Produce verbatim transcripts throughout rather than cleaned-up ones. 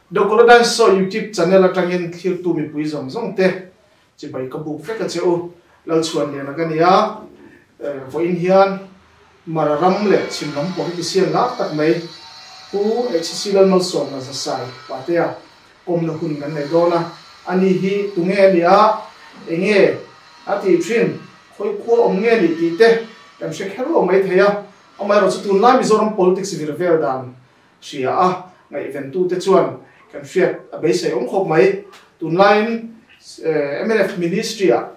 dokolo dan so YouTube channel atangin thil tu mi pui zong zong te chi bai ka bu fe ka cheu lo chuan ne na ka nia vo in hian mararam le chimlam politician la tak mai pu exilal mal som na sa sai pa te a kom na hun kan nei dona ani hi tunge nia enge ati thin khoi kho om nge ni ti te kam she khelo mai theya amai ro chu tun la mizoram politics vir ver dan sia a ngai event tu te chuan kan fiat a be sei om khop mai tun line M N F ministry a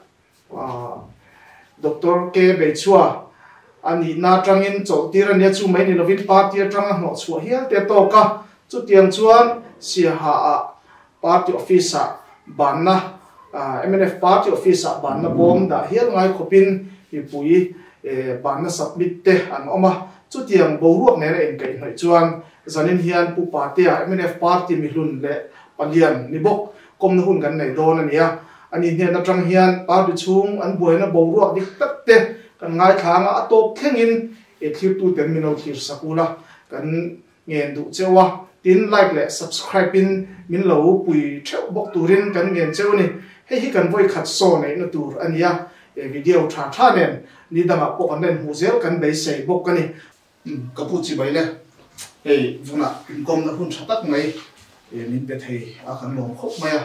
Doctor K be chua ani na tangin chaw tir ania chu mai ni lovin party atanga no chu hial te to ka chu tiang chuan sia ha a party office a banna M N F party office a banna bom da hial ngai khopin hi pui banna submit te an oma chu tiang bo ruak ne re kai noi chuan zanin hian pu party a M N F party mi hlun le palian ni bok kom na hun kan nei don ania ani ne na tang hian party chung an boina bo ruak dik tak te kan ngai thanga atop thengin e thir tu ten minute thir sakula kan ngen du chewa tin like le subscribe in min lo pui theu bok turin kan ngen cheu ni he hi kan voi khat so nei na tur ania e video tha tha nen ni dama po kan nen hu zel kan bei sei bok kani kapu chi bai le ei vuna kom na hun thatak mai e min pe thei a kan lom khop maya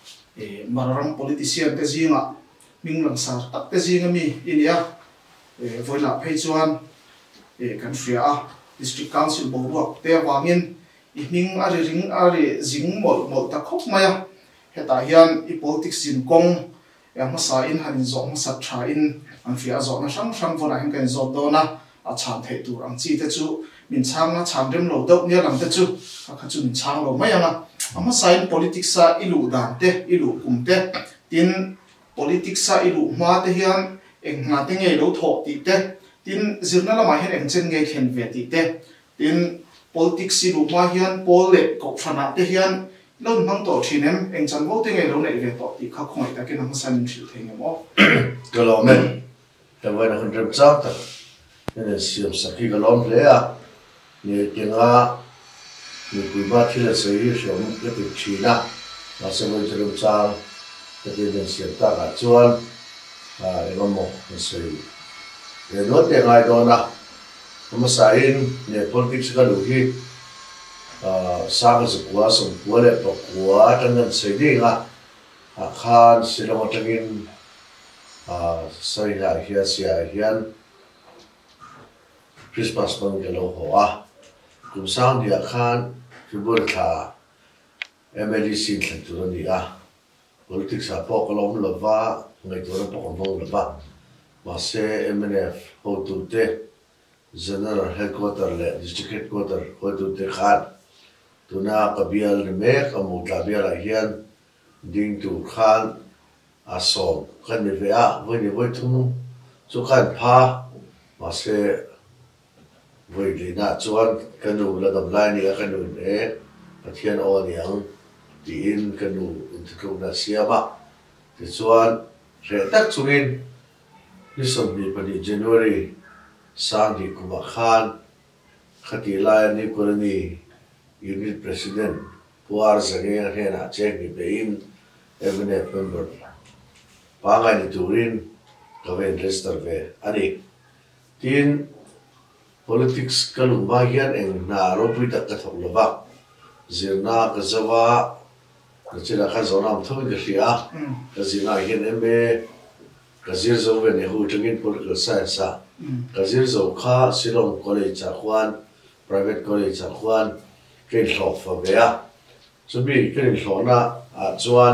e mararam politician te zinga minglang sar tak te zinga mi inia e voila phei chuan e kan fria a district council bo ruak te wangin i ming ari ring ari zing mol mol ta khop maya heta hian i politics in kong e ma sa in hanin zo ma sa tha in an fria zo na sang sang vona hin kan zo dona a chan thei tur ang chi te chu min chang na chan rem lo deuh nia lam te chu kha chu min chang lo mai anga ama sign politics a ilu dan te ilu kum te tin politics a ilu ma te hian eng nga te ngei lo tho ti te tin zirna lama hian eng chen ngei khen ve ti te tin politics ilu ma hian pol le ko thana te hian lo mang to thinem eng chan vo te ngei lo nei ve to ti kha khoi ta ke nam san thil theng mo kalo men ta wa na hun rem cha ta ne siam sakhi galom le a ni tinga ni ku ba thila sei shom le ti china na se mo rem cha ta ke den siam ta ga chuan a ego mo sei e no te ngai do na ma sa in ne politics ka lu hi a sa ga zu kwa som kwa le to kwa tan nan sei ding a a khan silong tangin a sai la hia sia hian Christmas bang ke lo ho a kum sang dia khan fibur tha M L C thlan tu ni a politics a po ko lom lova ngai tu po ko bang lova ma se M N F ho tu te general headquarter le district headquarter ho tu te khan tu na qabial me qamu qabial hian ding tu khan a som khan ni ve a voi ni voi thum chu khan pha ma se voi li na chuan kanu la dam lai ni a kanu e pathian o ni ang ti in kanu in tu na siama ti chuan re tak chungin ni som ni pani January sang di kuma khan khati lai ni korani unit president puar zage he na che ni bein M N F member pa ngai ni turin kaven register ve ani tin politics kalu ba hian eng na ro pui tak ka thok lova zirna ka zawa ka chila kha zonam thoi ka hria ka zina hian eme ka zir zo ve ne hu tangin political science a ka zir zo kha Shillong college a khwan private college a khwan ken thlok fa ve a so bi ken thlona a chuan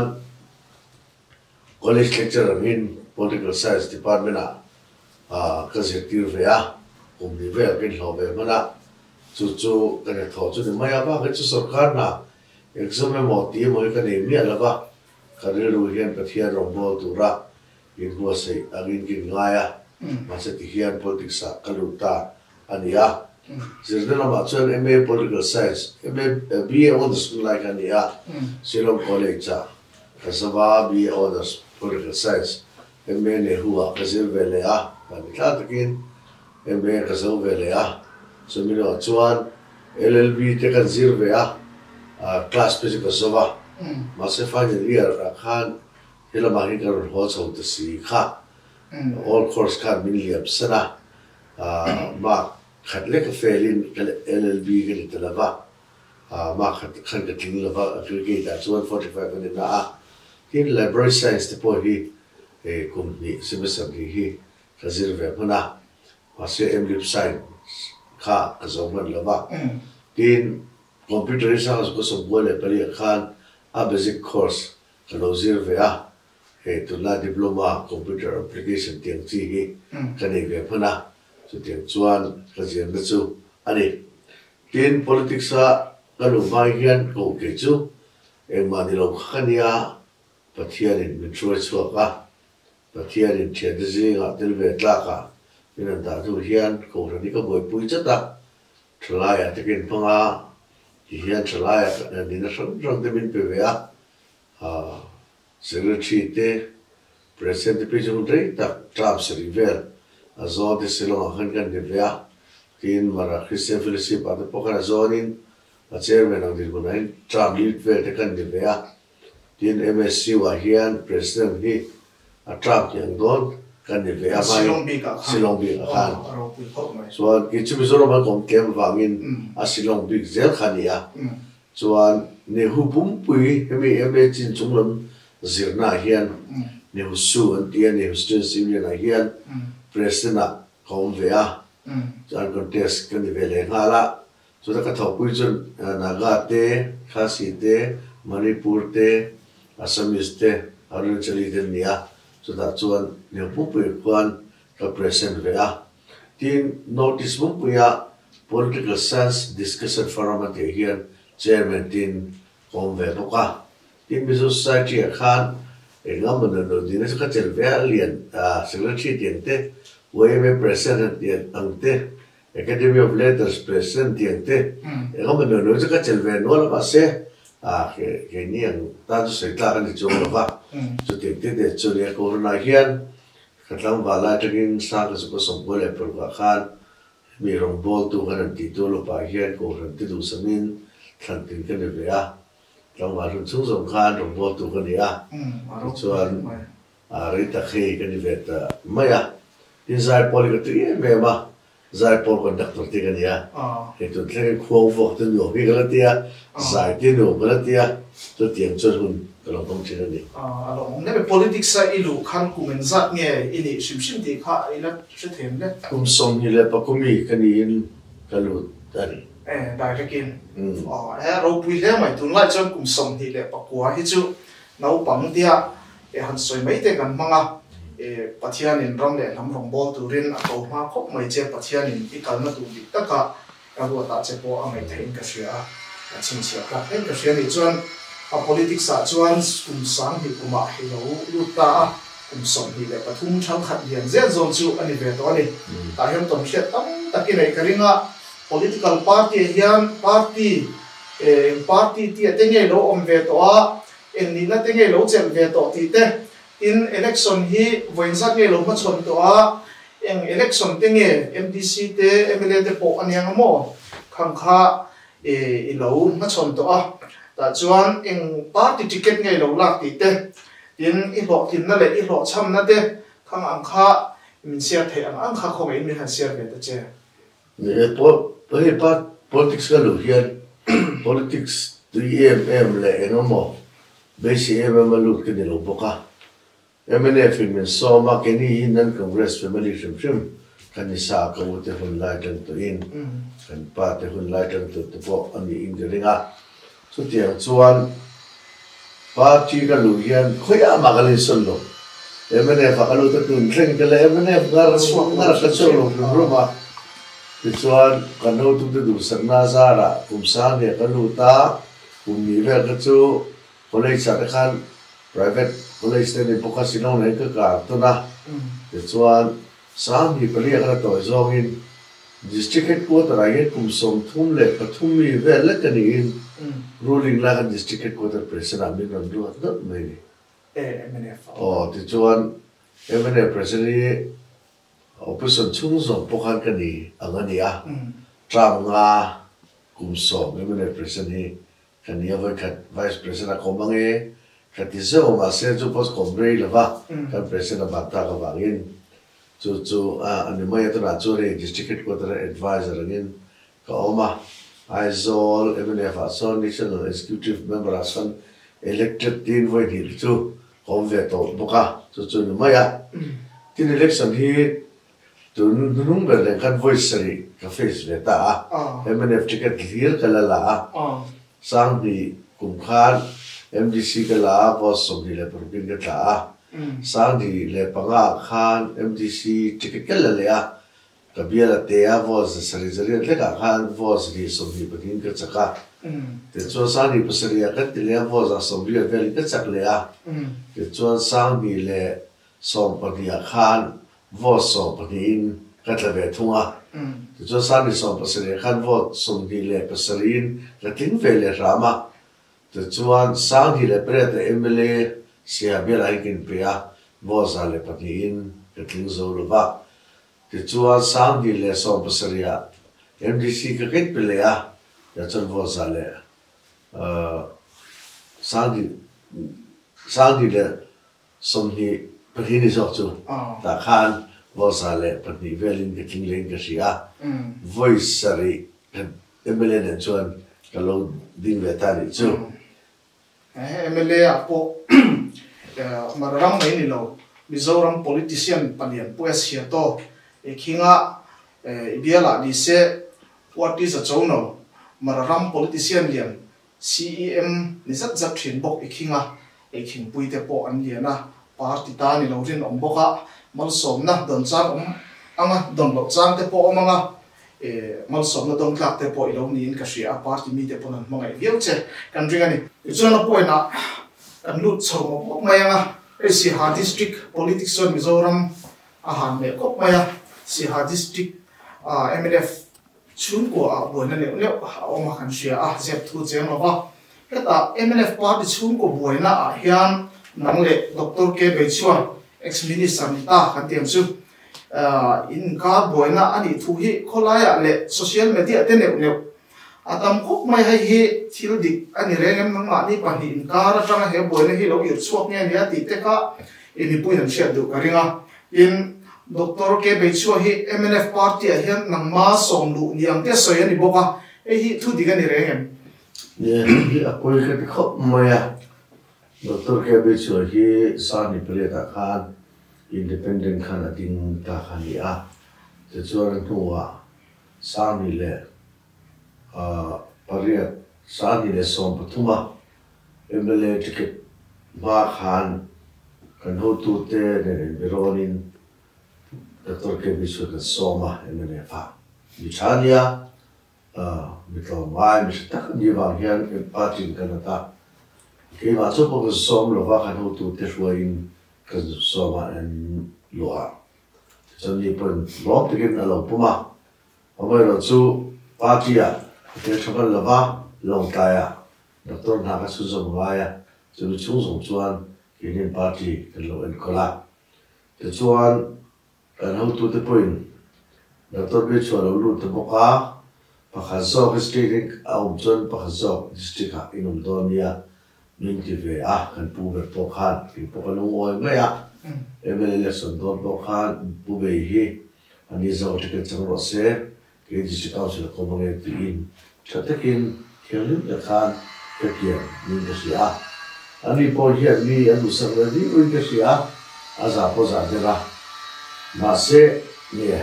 college lecturer in political science department a ka zir tir ve a kum ni ve ken hlo ve mana chu chu ka ne tho chu ni maya ba ka chu sarkar na exam me mo ti mo ka ne mi ala ba ka re ru hian ka thia ro bo tu ra in go se agin kin ngaya ma se ti hian politics a kaluta ania zirna ma chuan M A political science M A B A honors like ania Shillong college a ka sawa B A honors political science M A ne huwa ka zir ve le a ka ni ta takin M A ka zo ve le a so mi no chuan L L B te kan zir ve a class physical sova mase final year khan hela ma hi karun ho chho ta si kha all course khan min liap sana ma khatle ka failin L L B ke litalawa ma khat khan ka ting lava aggregate at one forty-five and na in library science te po hi e kumni semester hi kazir ve phana mase M Lib science kha kazoman lava tin computer science ko so bole pali khan a basic course kalozir ve a e tuna diploma computer application tiang chi hi kani ve phana so tiang chuan kazir na chu ani tin politics a kalu mai hian ko ke chu engmani lo khania pathianin mitro chuaka pathianin thedzi ga tilve tlaka inan da tu hian ko rani ka boi pui chata thlaya takin panga hian thlaya ni na sang sang de min pe a a secretary te president pe jung dei ta trap serivel azo de selo han kan de vea tin mara christian fellowship at pokara zonin a chairman of the Bunain trap lead ve te kan de vea tin M S C wa hian president hi a trap yang don kan de vea mai silong bi khan so ki chu zoro ma kom kem wangin a silong bi zel khania chuan ne hu pum pui hemi eme chin chunglam zirna hian ne hu su an tia ne hu student civilian a hian president a kom vea chuan contest kan de vele ngala so da ka thau pui chun naga te khasi te manipur te assamese te arunachali te nia so da chuan ne hu pui kwan ka present vea tin notice bum puya political science discussion forum at hian chairman tin kom ve boka tin mizo society khan engam na no din ka chel ve alien a secretary tin te weme president tin angte academy of letters president tin te engam na no ka chel ve no la se a ke ke ni ang ta ju se ta kan chu la ba chu tin te de chu le ko na hian katlang bala tagin sa ka su ko som bole per ka khan mi rong bol tu kan ti tu lo pa hian ko ran ti du samin than tin kan de ya long ma run chung som khan rong bol tu kan ya chuan a ri ta khe kan ni vet maya in zai poli ka ti me ma zai pol kon dak ti kan ya he tu tle kho vo tu no bi ka ti ya zai ti no ka ti ya tu tiang chu hun kalau tong chen ni ah alo ne politics sa ilu khan kumen zat nge ini sim sim ti kha ila se them le kum som ni le pa kumi kani in kalu tani eh direct in ah eh ro pui le mai tun lai chon kum som ni le pa kwa hi chu nau pang dia e han soi mai te kan manga e pathian in ram le nam rong bol tu rin a to ma khop mai che pathian in i kal na tu bi ta ka ka ro ta che po a mai thein ka sia a chin sia ka thein ka sia ni chuan a politics a chuan kum sang hi kuma hi lo luta kum som hi le pathum thang khat lian zen zon chu ani ve to ani ta hian tom hriat tam taki nei karinga political party hian party e party ti atenge lo om ve to a en ni na tenge lo chel ve to ti te in election hi voinzat nge lo ma chon to a eng election tenge M D C te M L A te po aniang mo khang kha e i lo ma chon to a ta chuan eng party ticket ngai lo lak ti te tin i lo tin na le i lo cham na te khang ang kha min sia the ang ang kha khong in min han sia ve ta che ne po po pa politics ka lo hian politics tu em em le engamo besi em em lu ke ni lo boka M N F min so ma ke ni nan congress family shim shim kan ni sa ka wo te hun lai tan to in kan pa te hun lai tan to te po ani in de ringa so tiang chuan party ka lu hian khoya ma ka le son lo M N F ka lu ta tun thleng ke le M N F gar swang ngar ka so lo ro ma ti chuan kan no tu te du sarna zara kum sa ne ka lu ta kum ni ve ka chu college sa khan private college te ni poka sinong nei ka ka to na ti chuan sam hi pali ka to zong in district headquarter ai kum som thum le pathum mi ve le ka ni in ruling la district headquarter president amin ram du at mai ni eh M N F oh ti chuan M N F president opposition chung zo pokhan ka ni angani a tram nga kum som M N F president hi kan nia voi khat vice president ko mangi khat ti zo ma se chu post ko brei lova kan president ba ta ka bangin chu chu ani mai to na chu re district headquarter advisor ngin ka oma aizol M N F ason national executive member ason elected tin voi hi chu kom ve to boka chu chu ni mai a tin election hi tun nung ber le kan voice sari ka face ve ta M N F ticket clear kala la a sang di kum khan M D C kala boss som di le purpin ka ta sang di le panga khan M D C ticket kala le a ka biala te a voice sari sari le ka khan voice di som di patin ka chaka te chuan sang di pasari a ka ti le voice a som di ve ka chak le a te chuan sang di le som pati a khan voice som patin ka tla ve thunga te chuan sang di som pasari khan vote som di le pasarin ka tin ve le rama te chuan sang di le pre te M L A sia biala ikin pe a voice a le patin ka tin zo lo ba te chuan sang di le som pasari a M D C ka ket pe le a ya chuan voice a le sang di sang di le som ni patin ni zo chu ta khan voice a le patin velin ka tin len ka sia voice sari M L A ne chuan ka lo ding ve ta ni chu M L A a po marang mai ni lo Mizoram politician palian pues here to e kinga e biala di se what is a jono marang politician lian C E M ni zat zat thin bok e kinga e king pui te po an liana party ta ni lo rin om boka mal som na don chang om anga don lo chang te po omanga e mal som na don klak te po ilo ni in ka sia party mi te po nan mangai viau che kan ringani chuna po na kan lut chho mo mai anga e si ha district politics on Mizoram a han me kop maya si ha district a M L F chun ko a boina ne ne o ma kan sia a zep thu che ma ba heta M L F party chun ko boina a hian nang le Doctor K Bechua ex minister ni ta kan tiam chu in ka boina ani thu hi kholaya le social media te ne ne atam khop mai hai hi thil dik ani rengem nang ma ni pa hi in ka ra tanga he boina hi lo ir chuak nge nia ti te ka ini pui han sia du ka ringa in Doctor K Bechua hi M N F party a hian nang ma som lu niang te soi ani boka e hi thu dik ani rengem ye a koi ka khop mai a Doctor K Bechua hi sa ni ple ta khan independent khan a ding ta khan ni a te chuan nuwa sa ni le a paria sa ni le som pathuma M L A ticket ma khan kan ho tu te ne bironin Doctor K Bechua ka soma M L A fa mi chania a mi to mai mi tak ni wa hian party kan ta ke ma chu po som lo wa kan ho tu te ruin kan soma en loa so ni pon lo te gen alo puma amai ro chu party a ke chokal lova long ta ya Doctor na ka su zo wa ya chu chu zo chuan ke ni party kan lo en kola te chuan kan ho tu te point Doctor Bechua lo lu te boka pakhazo district au chuan pakhazo district ha inum donia min ti ve a kan pu ver po khan ki po kan oi mai a M L A election don po khan pu be hi ani zo te ke chang ro se ke district council ko bangai ti in chatekin khelin ya khan ke kia min ka sia ani po hi ani anu sang ra di ui ka sia aza po za de ra ma se ne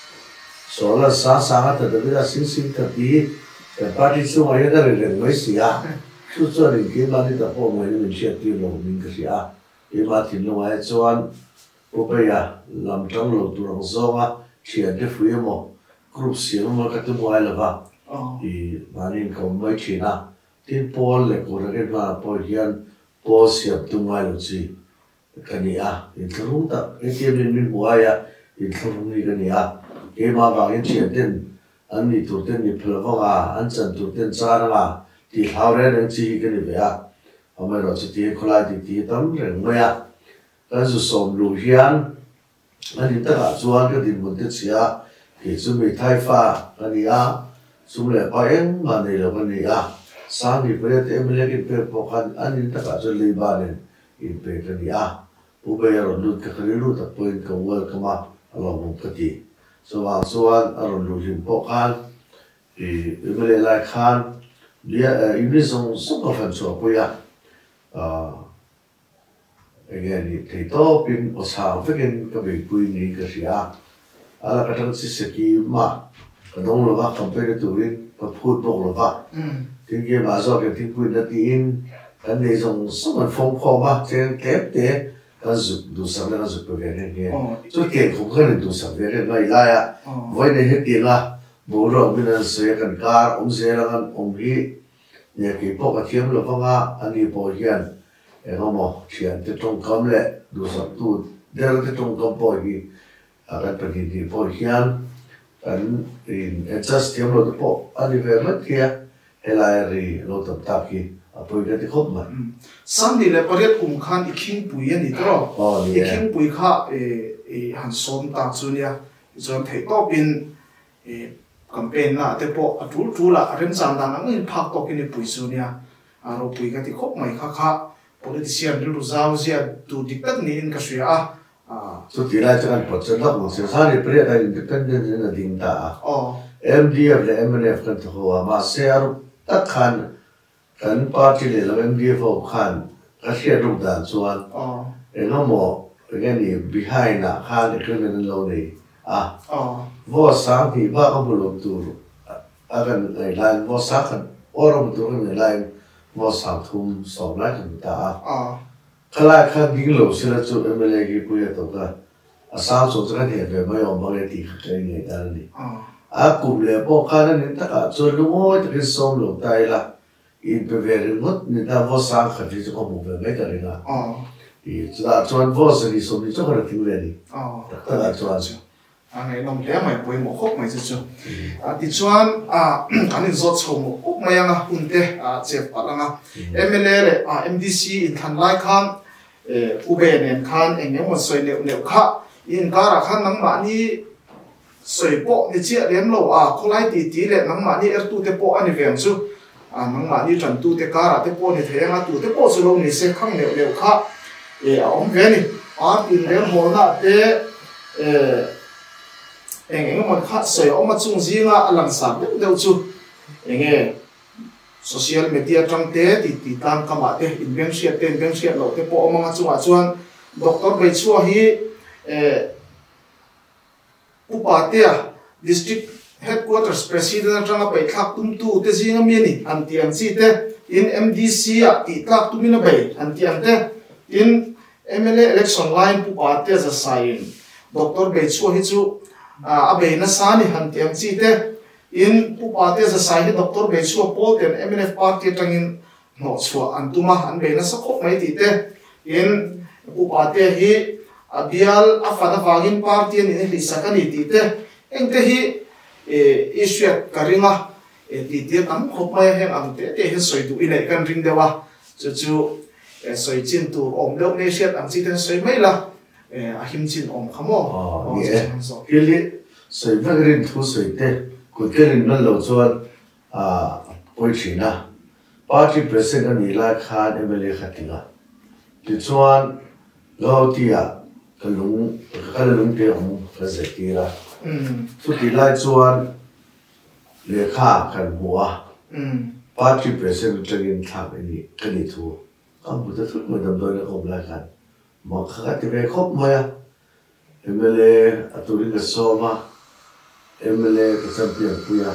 so la sa sa ta de la sing sing ta ti ka party chu ai da le mai sia chu chu ri ke ma ni da po mo ni sia ti lo min ka sia e ma tin lo ai chuan po pe ya lam tang lo tu rong zo wa chia de fu mo group si mo ka tu mo ai la ba i ma ni ko mai chi na tin po le ko ra ke ma po hian po siap tu mai lo chi ka ni a in thung ta e ke min min mo ai a in thung ni ka ni a ke ma ba in chia den an ni tu ten ni phla wa an chan tu ten cha ra ti hlau re reng chi ka ni be a amai ro chi ti kholai ti ti tam reng mai a kan su som lu hian ani ta ra chuan ka din mun te chia ke chu mi thai fa ka ni a chu le pa eng ma nei lo ka ni a sang ni pare te emele ki pe pokan anin ta ka so libanen in pe kani a ube ro lut ka khari lut ta point ka wal kama alo mo kati so wa so an aro lu lim pokan e emele lai khan dia ini song song ka fan so po ya a again ni te to pin o sa fekin ka be pui ni ka sia ala ka tang si seki ma ka dong lo ba compare to rin ka phut bok lo ba tin ke ma so ke tin pui na ti in kan nei song song an phong kho ba chen tep te ka zu du sa na zu pe ne ke so ke ko ka du sa ve ke mai la ya voi ne he ti la bo ro min an se kan kar om se la kan om hi ne ke po ka thiam lo ba nga ani po hian e homo chian te tong kam le du sa tu der te tong kam po hi a kan pa ki po hian kan in adjust thiam lo po ani ve mat kia helai ri lo tam ta ki a po ke te khop ma sang ni le pariat kum khan iking pui ani tro iking pui kha e e han som ta chunia zon thei to pin e campaign na te po atul tula ren chan dan ang phak to kini pui chunia aro pui ka ti khop mai kha kha politician ru zau zia tu diktat ni in ka shia a so ti la chan po chen la mo se sa ni pre da independent na ding ta o M D F le M N F kan to wa ma se ar ta khan kan party le M D F o khan ka sia ru dan chuan o e no mo again ni behind na khan ke men lo ni a o vo sang ti ba ka bu lo tu a kan ai lai vo sa kan orom tu ni lai vo sang thum so lai kan ta a kala khan ding lo se la chu M L A ki pu ya to ka a sa so cha ne ve ma yo ma le ti kha kai ni ta ni a kum le po khan ni ta ka chu lu mo ta ki som lo tai la in pe ve ri mot ni ta vo sang kha ti ko mu ve me ka ri na o i chu da chuan vo se ni som ni chu ka ti le ni o ta da chuan a ngai nom le mai pui mo khop mai chu chu a ti chuan a anin zot chho mo khop mai anga unte a chep palanga M L A le a M D C in than lai khan e ube nen khan eng mo soi ne ne kha in kara khan nang ma ni soi po ni chia lem lo a kholai ti ti le nang ma ni er tu te po ani veng chu a nang ma ni tran tu te kara te po ni thenga tu te po chu lo ni se khang ne ne kha e a om ve ni a tin le mo na te e eng eng mo kha soi om chung zinga alang sa de de chu eng e social media tang te ti ti tang kama te in beng sia te beng sia lo te po omanga chunga chuan doctor bei chua hi e upatia district headquarters president tanga pai thak tum tu te zinga mi ni an tiang chi te in M D C a ti thak tu mina bai an tiang te in M L A election line upatia za sign doctor bei chua hi chu a bei na sa ni han tiang chi te in upate za sai doctor be chu pol ten M N F party tangin no chua antuma an be na sakop mai ti te in upate hi abial afada wagin party ni hi sakani ti te engte hi e issue karinga e ti te tam khop mai heng ang te te he soi du ile kan ring dewa chu chu e soi chin tu om lo ne siat ang chi ten soi mai la e a him chin om khamo oh ye kili soi bagrin thu soi te ku kerin nan lo chuan a poi thina party president ni la khan M L A khatinga ti chuan lo tia kalung kalung te om kazekira um tu ti lai chuan le kha kan huwa um party president tagin thak ni kani thu am bu ta thu mo dam do na khom la khan ma kha ti ve khop ma ya M L A aturi ka soma M L A ka champion puya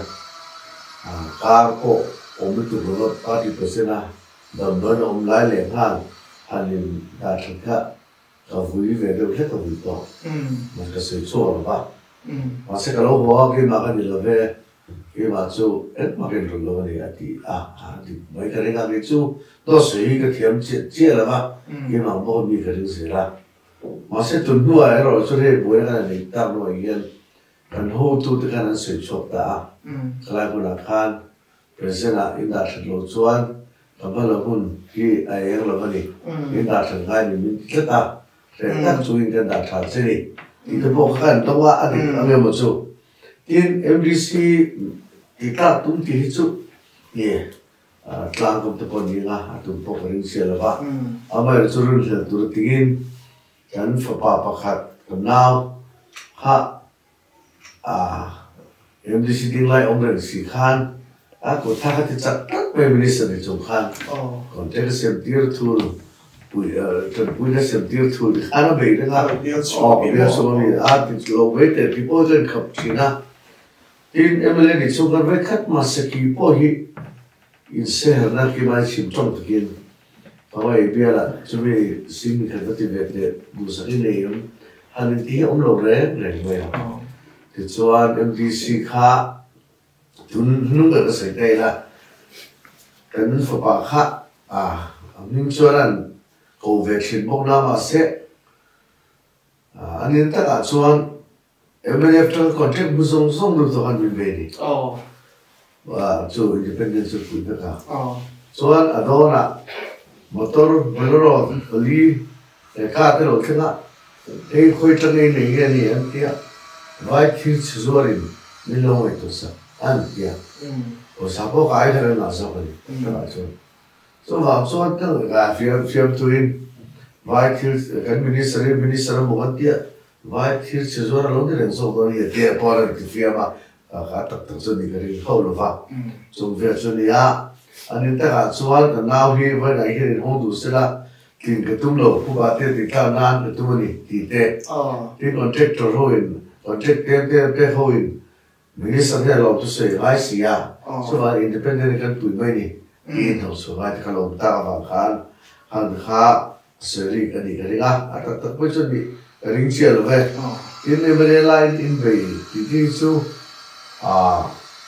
a kar ko om tu ro party president dam do na om lai le khan hanin da thaka ka vui ve de le ka vui to um ma ka se cho ba um ma se ka lo ho ke ma ka ni lo ve ke ma chu et ma ke ro lo ni ati a a ti mai ka ri ga ni chu to se hi ka thiam che che la ba ke ma bo mi ka ri se la ma se tu nu a ro chu re bo ka ni ta no yen kan ho tu te kan se chok ta um kala ko na khan president in da lo chuan ka ba lo hun ki a er lo ni in da thang ga ni min ta re ta chu in da tha che ni ti te bo khan to wa a ni a me mo chu in M D C ti ta tum ti chu ye tlang kum te pon ni nga atum po ring sel ba amai churun hel tur tingin kan fa pa pa khat now ha a em di si ding lai om ren si khan a ko tha kha ti chat tak pe minister ni chung khan kon te sem tir thul pui tan pui na sem tir thul khana be nga o be so ni a ti lo be te people jen khap china tin em le ni chung kan ve khat ma se ki po hi in se na ki mai sim chong takin pawai biala chumi sim kha ta ti ve le bu sa ri le yum han ti om lo re re me ti chuan M D C kha tun nu ga sai dai la kan fa pa kha a ning chuan ko vaccine bok na ma se anin ta ka chuan M L F tang contact bu song song lu to kan min be ni oh wa chu independence ku ta ka oh chuan adona motor bolero ali e ka te lo thina e khoi tang nei nei ni an tia vai thil chuzorin ni lo mai to sa an tia o sa bo ka ai thara na sa ba ni ta chu so ha chuan ta ga fiam fiam tuin vai thil kan minister minister mo kan tia vai thil chuzora lo ni ren so do ni te por ti fiama ka tak tak so ni ka ri ho lo va chung ve so ni a anin ta ka chuan ka nau hi vai nai hi hong du se la tin ka tum lo pu ba te ti ka nan ka tum ni ti te tin contractor ho in contract te te te ho in minister he lo tu se ai si ya so va independent kan tu mai ni in ho so vai ka lo ta va khan han kha se ri ka ni ka ri ga ta ta po so ni ring chia lo ve in ne me line in be ti ti su a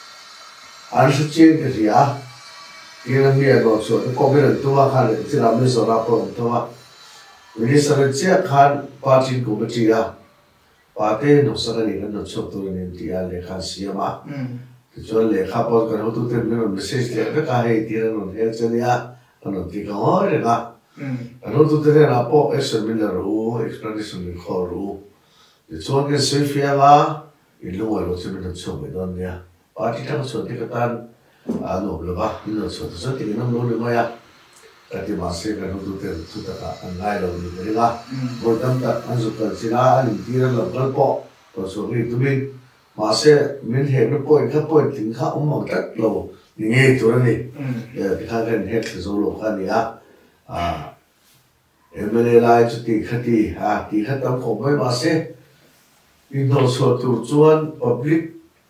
an su chen ka ri a Kira ni agak so, kau bilang tua kan, tidak boleh seorang pun tua. Jadi serensia kan parti ku bercia, parti nusa ni kan nusa tu ni dia lekha siapa. Kecuali lekha pun kan waktu tu ni message dia ke kahai dia non dia ceria, kan nanti kau orang lah. Kan waktu tu ni apa examiner ru, explanation ni kau ru. Kecuali ke Sofia lah, itu orang tu ni nusa betul dia. Parti tak nusa dia kata ano laba ino so so ti nam lo le maya ka ti ma se ka no tu te tu ta ka angai lo ni ri ga bo tam ta an su ka sina an ti ra lo kal po to so ri tu min ma se min he no po ka po tin kha um ma ta lo ni nge tu ra ni ya ti kha kan he so lo ka ni a a em le lai chu ti kha ti ha ti kha tam ko mai ma se ino so tu chuan public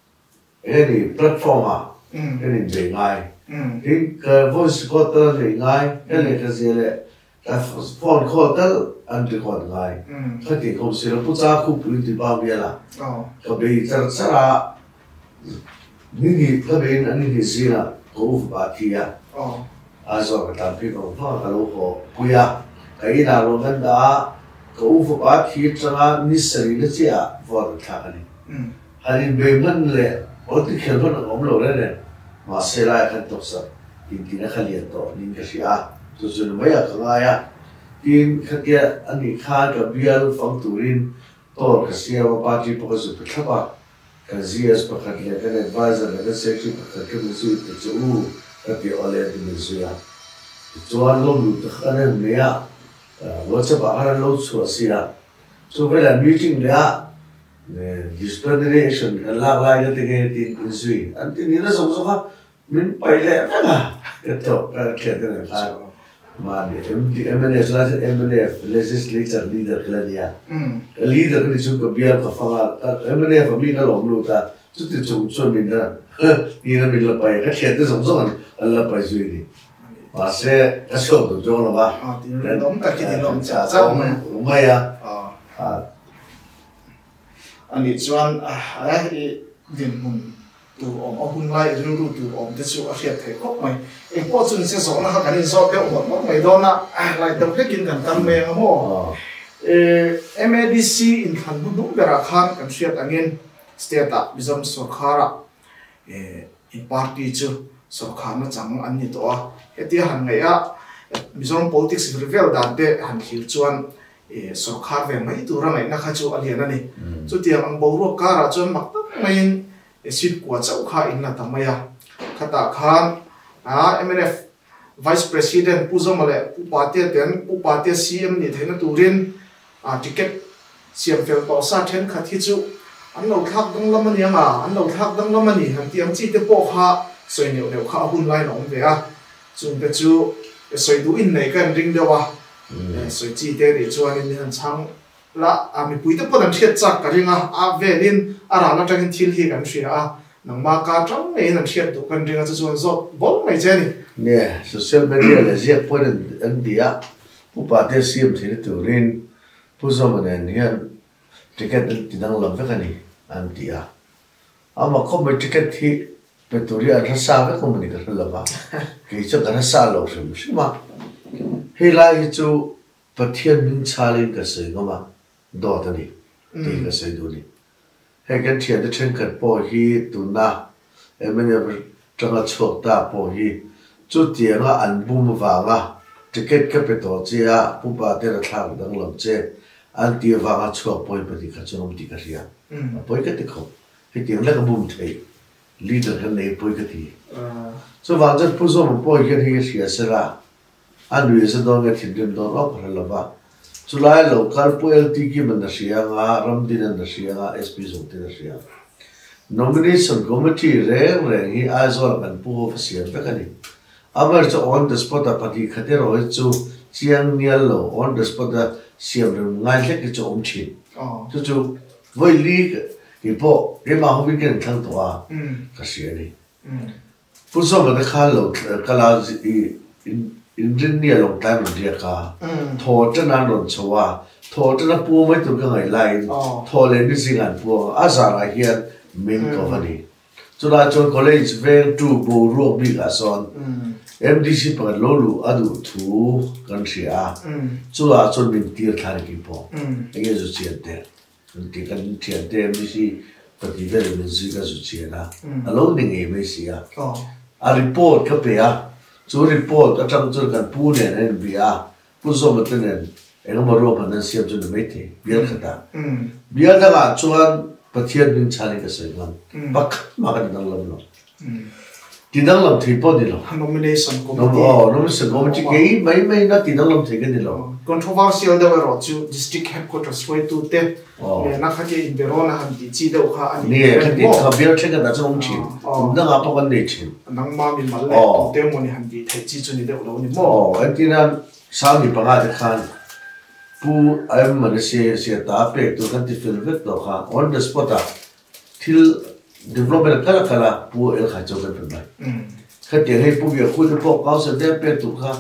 any platform a cái này về ngay, cái voice recorder về ngay, cái này cái gì đấy, cái phone recorder anh record ngay, cái thì không sẽ là phụ gia khu phụ thì bao nhiêu là, cái bây giờ sẽ là những cái cái bên anh cái gì là có phải thi à, à rồi cái thằng kia cũng phải cái lỗ hồ, bây giờ cái nào luôn cái đó có phải thi cho nó necessary đó chứ à, vào cái thằng này, hay là về mình là ở cái खेल vẫn ông lộ đấy này. Mà sẽ lại khăn tốt sắc, tin tin là khăn liền to, nên cái gì à, tôi nói mấy à cái này à, tin khăn kia anh đi khai cái bial phong turin, to cái gì à, bà chỉ bảo cái gì phải ba, cái gì à, phải cái này cái advisor cái secretary phải cái gì cái chỗ cái điều ở đây cái gì à, cho anh luôn được cái này mấy à, tôi sẽ bảo anh luôn xóa xí à, so với là meeting đấy disciplinary action lạc lại cái cái tin cái gì anh tin như là sống sống khác mình phải lẽ ra cái chỗ cái cái cái này phải mà để em em là em là legislature leader cái này à cái leader cái chúng có biar cái phong à em là phải mình là lòng lụt à chút thì chúng chúng mình là như là mình là phải cái chuyện cái sống sống anh là phải suy đi mà sẽ cái số tự do là ba à thì nó cái cái nó trả sao mà đúng vậy à à anh ấy chọn à cái điểm mùng từ ông ông hun lai rồi rồi từ ông thế số cái thế có mày em có chuyện sẽ sống là cái này do cái ông ông mày đó na à lại tập cái kinh cần tâm mẹ mà em A D C in thành đúng đúng về ra khăn cần suy anh em state up bizom so khara in party chứ so khăn nó chẳng anh như đó cái tiếng hàng ngày á bizom politics reveal đàn thế hàng hiểu chọn so khar về mấy tu ra này na khai chu anh hiện này chu tiang ang boru ka ra chon mak tak main sit kwa chau kha in la tamaya khata khan à em en ef vice president puzo male pu party ten pu party cm ni thena turin a ticket siam fel to sa then khathi chu an lo thak dang lamani anga an lo thak dang lamani han tiang chi te po kha soi neu neu kha hun lai long ve a chung te chu soi du in nei kan ring dewa soi chi te ri chuan in han chang la a mi pui te podan thiat chak ka ringa a velin ara na tangin thil hi kan thria a nang ma ka tang nei nan thiat du kan ringa chu chuan zot bol mai chani nè social media là giết point anh dia pu pa te sim thì turin pu zo man hian ticket ti dang lam ve kani an dia ama ko me ticket hi pe turi a sa ve ko mani ka la ba ki cho kana sa lo sim sima he lai chu pathian min chalin ka se ngama do ta ni ti ka se du ni he kan thian de chen kan po hi tu na emene tanga chok ta po hi chu tianga an bum wanga ticket ka pe to chia pu pa te ra thang dang lam che an ti wanga chok poi pa ti kha chom ti ka ria poi ka ti kho he tiang la ka bum thei leader kan nei poi ka ti so wang jan pu zo mo poi ka hi sia sera an ri se do nga thin dim do lo ka la ba chulai local pu lt ki man na sia nga ram din na sia nga sp zo te na sia nomination committee re re hi azor kan pu official ta kani amar cho on the spot a pati khate ro chu chiang nial lo on the spot a siam ru ngai le ki cho om chi chu chu voi li ki po ke ma ho bi ken thang to a ka sia ni pu so ma de kha lo kala in in rin ni long time ro dia ka tho cha nan ron chowa tho cha na pu mai tu ka ngai lai tho le ni singan pu a za ra hian min ko ni chu la chon college vel tu bo ro bi ka son M D C pa lolu adu thu kan sia chu la chon min tir thar ki po enge ju chian te ti kan chian te M D C pa ti vel min si ka ju chian na alo ni nge me sia a report ka pe a chu report a chang chu kan pu ne en bi a pu zo ma te ne eng ma ro pa na siam chu me te bial khata bial da ga chuan pathian min chali ka se ngam bak ma ka dang lam lo tinang lam thei po di lo nomination no oh nomination committee ke mai mai na tinang lam thei ke di lo controversial de ro chu district headquarters way to te na kha ke in berona han di chi de kha ani ni ka di ka bial thei ka da chong chi na nga pa kan nei chi nang ma min mal le te mo ni han di thei chi chu ni de lo ni mo oh antina sa ni pa ga de khan pu ai man se se ta pe to kan ti fil vet to kha on the spot a til development kala kala pu el kha cho kan bai kha te hei pu ye khu de po ka se de pe tu kha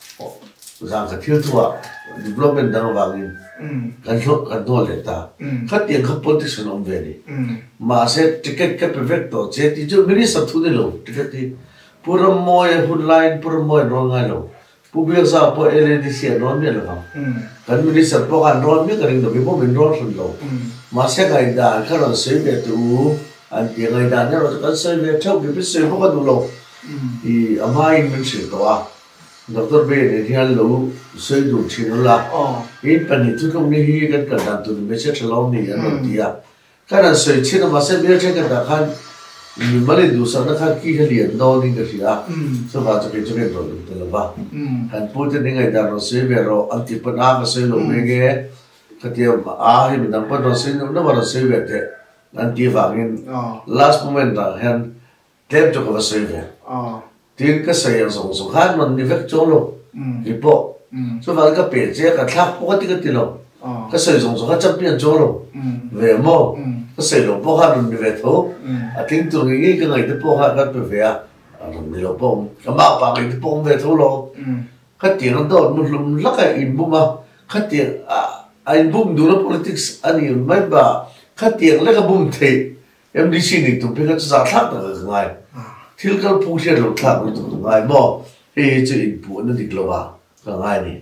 zang ka thil thua development dang wangin kan lo kan do le ta kha te kha politician on ve ni ma se ticket ka pe vek to che ti ju mini sa thu de lo ticket ti pura moy hun line pura moy ro ngai lo pu bi sa po L D C non me lo kan mini sa po kan ron me ka ring do bi po min ron sun lo ma se ka da kha ro se be tu an ti ngai da ne ro kan se be thau bi bi se po ka du lo i amai min se to a doctor be ne hian lo se du chin la in pani tu kom ni hi kan ka dan tu me se thalo ni an ti a kana se chin ma se be che ka da khan ni mali du sa na kha ki halian no ni ka sia so ba cha ke chu ke ro tu la ba kan pu te ni ngai da ro se be ro an ti pa na ma se lo me ge ka ti a hi mi dang pa ro se no na ba ro se be te an ti va ngin last moment da hen tem cho ko se be tin ka se yang song song khan man ni vek cho lo ki po so ba ka pe che ka thak po ka ti ka ti lo ka se song song ka chap pian cho lo ve mo ka se lo po ka ni ve tho a tin tu ngi ka ngai te po ka ka pe ve a ni lo po ka ma pa ngai te po ve tho lo ka ti ran do mu lum la ka in bu ma ka ti a in bu du lo politics ani mai ba ka ti la ka bum the M D C ni tu pe ka za thak da ka ngai thil kal pu she lo thak lo tu ngai mo he chu in pu na dik lo wa ka ngai ni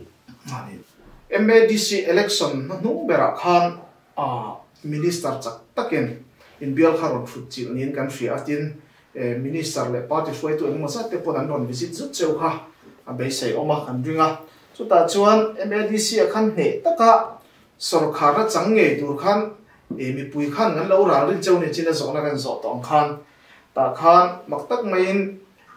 M A D C election na nu bera khan a minister chak taken in bial kharon phut chil nin kan fri atin minister le party foi to mo sa te pon an don visit zu cheu kha a be sei oma kan ringa chu ta chuan M A D C a khan he taka sarkar ra changnge dur khan e mi pui khan ngan lo ra rin cheu ne china zona kan zo tong khan ta khan maktak main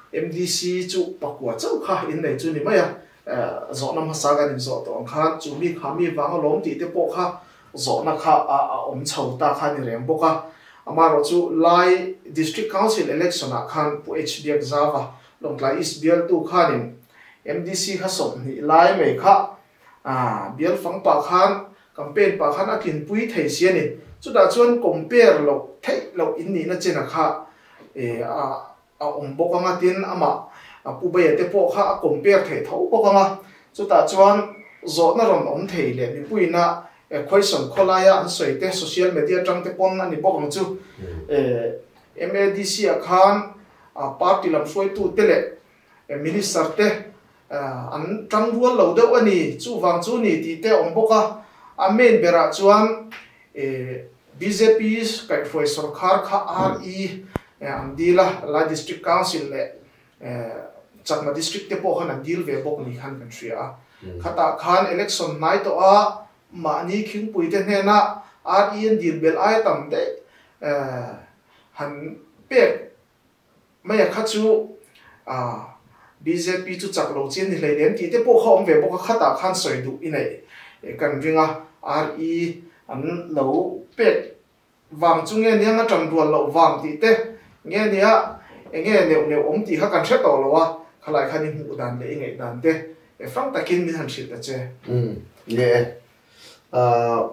M D C chu pakwa chau kha in nei chu ni maya zo nam sa ga ni zo to kha chu mi kha mi wang lom ti te po kha zo na kha a om chau ta kha ni rem boka amaro chu lai district council election a khan pu H D Java long lai is bial tu kha ni M D C kha som ni lai me kha a bial phang pa khan campaign pa khan akin pui thei sia ni chu da chuan compare lo thei lo in ni na chena kha e a a om boka nga tin ama a pu ba te po kha compare thei tho boka nga chu ta chuan zo na ron om thei le ni pui na e question kholaya an soi te social media tang te pon ani bok chu e M A D C a khan a party lam soi tu tele e minister te an tang rual lo deuh ani chu wang chu ni ti te om boka a main bera chuan e B J P kai foi sarkar kha R E an dila la district council le chakma district te po khan deal ve bok ni khan country a khata khan election night to a ma ni khing pui te hne na R E an deal bel ai tam de han pe maya khachu a B J P chu chaklo chen ni len ti te po khom ve bok khata khan soi du inai kan ringa R E an lo pe wang chu nge nia nga tang dual lo wang ti te nge nia nge ne ne om ti kha kan thre to lo wa khalai khani mu dan le nge dan te e front takin mi han thit ta che um ye a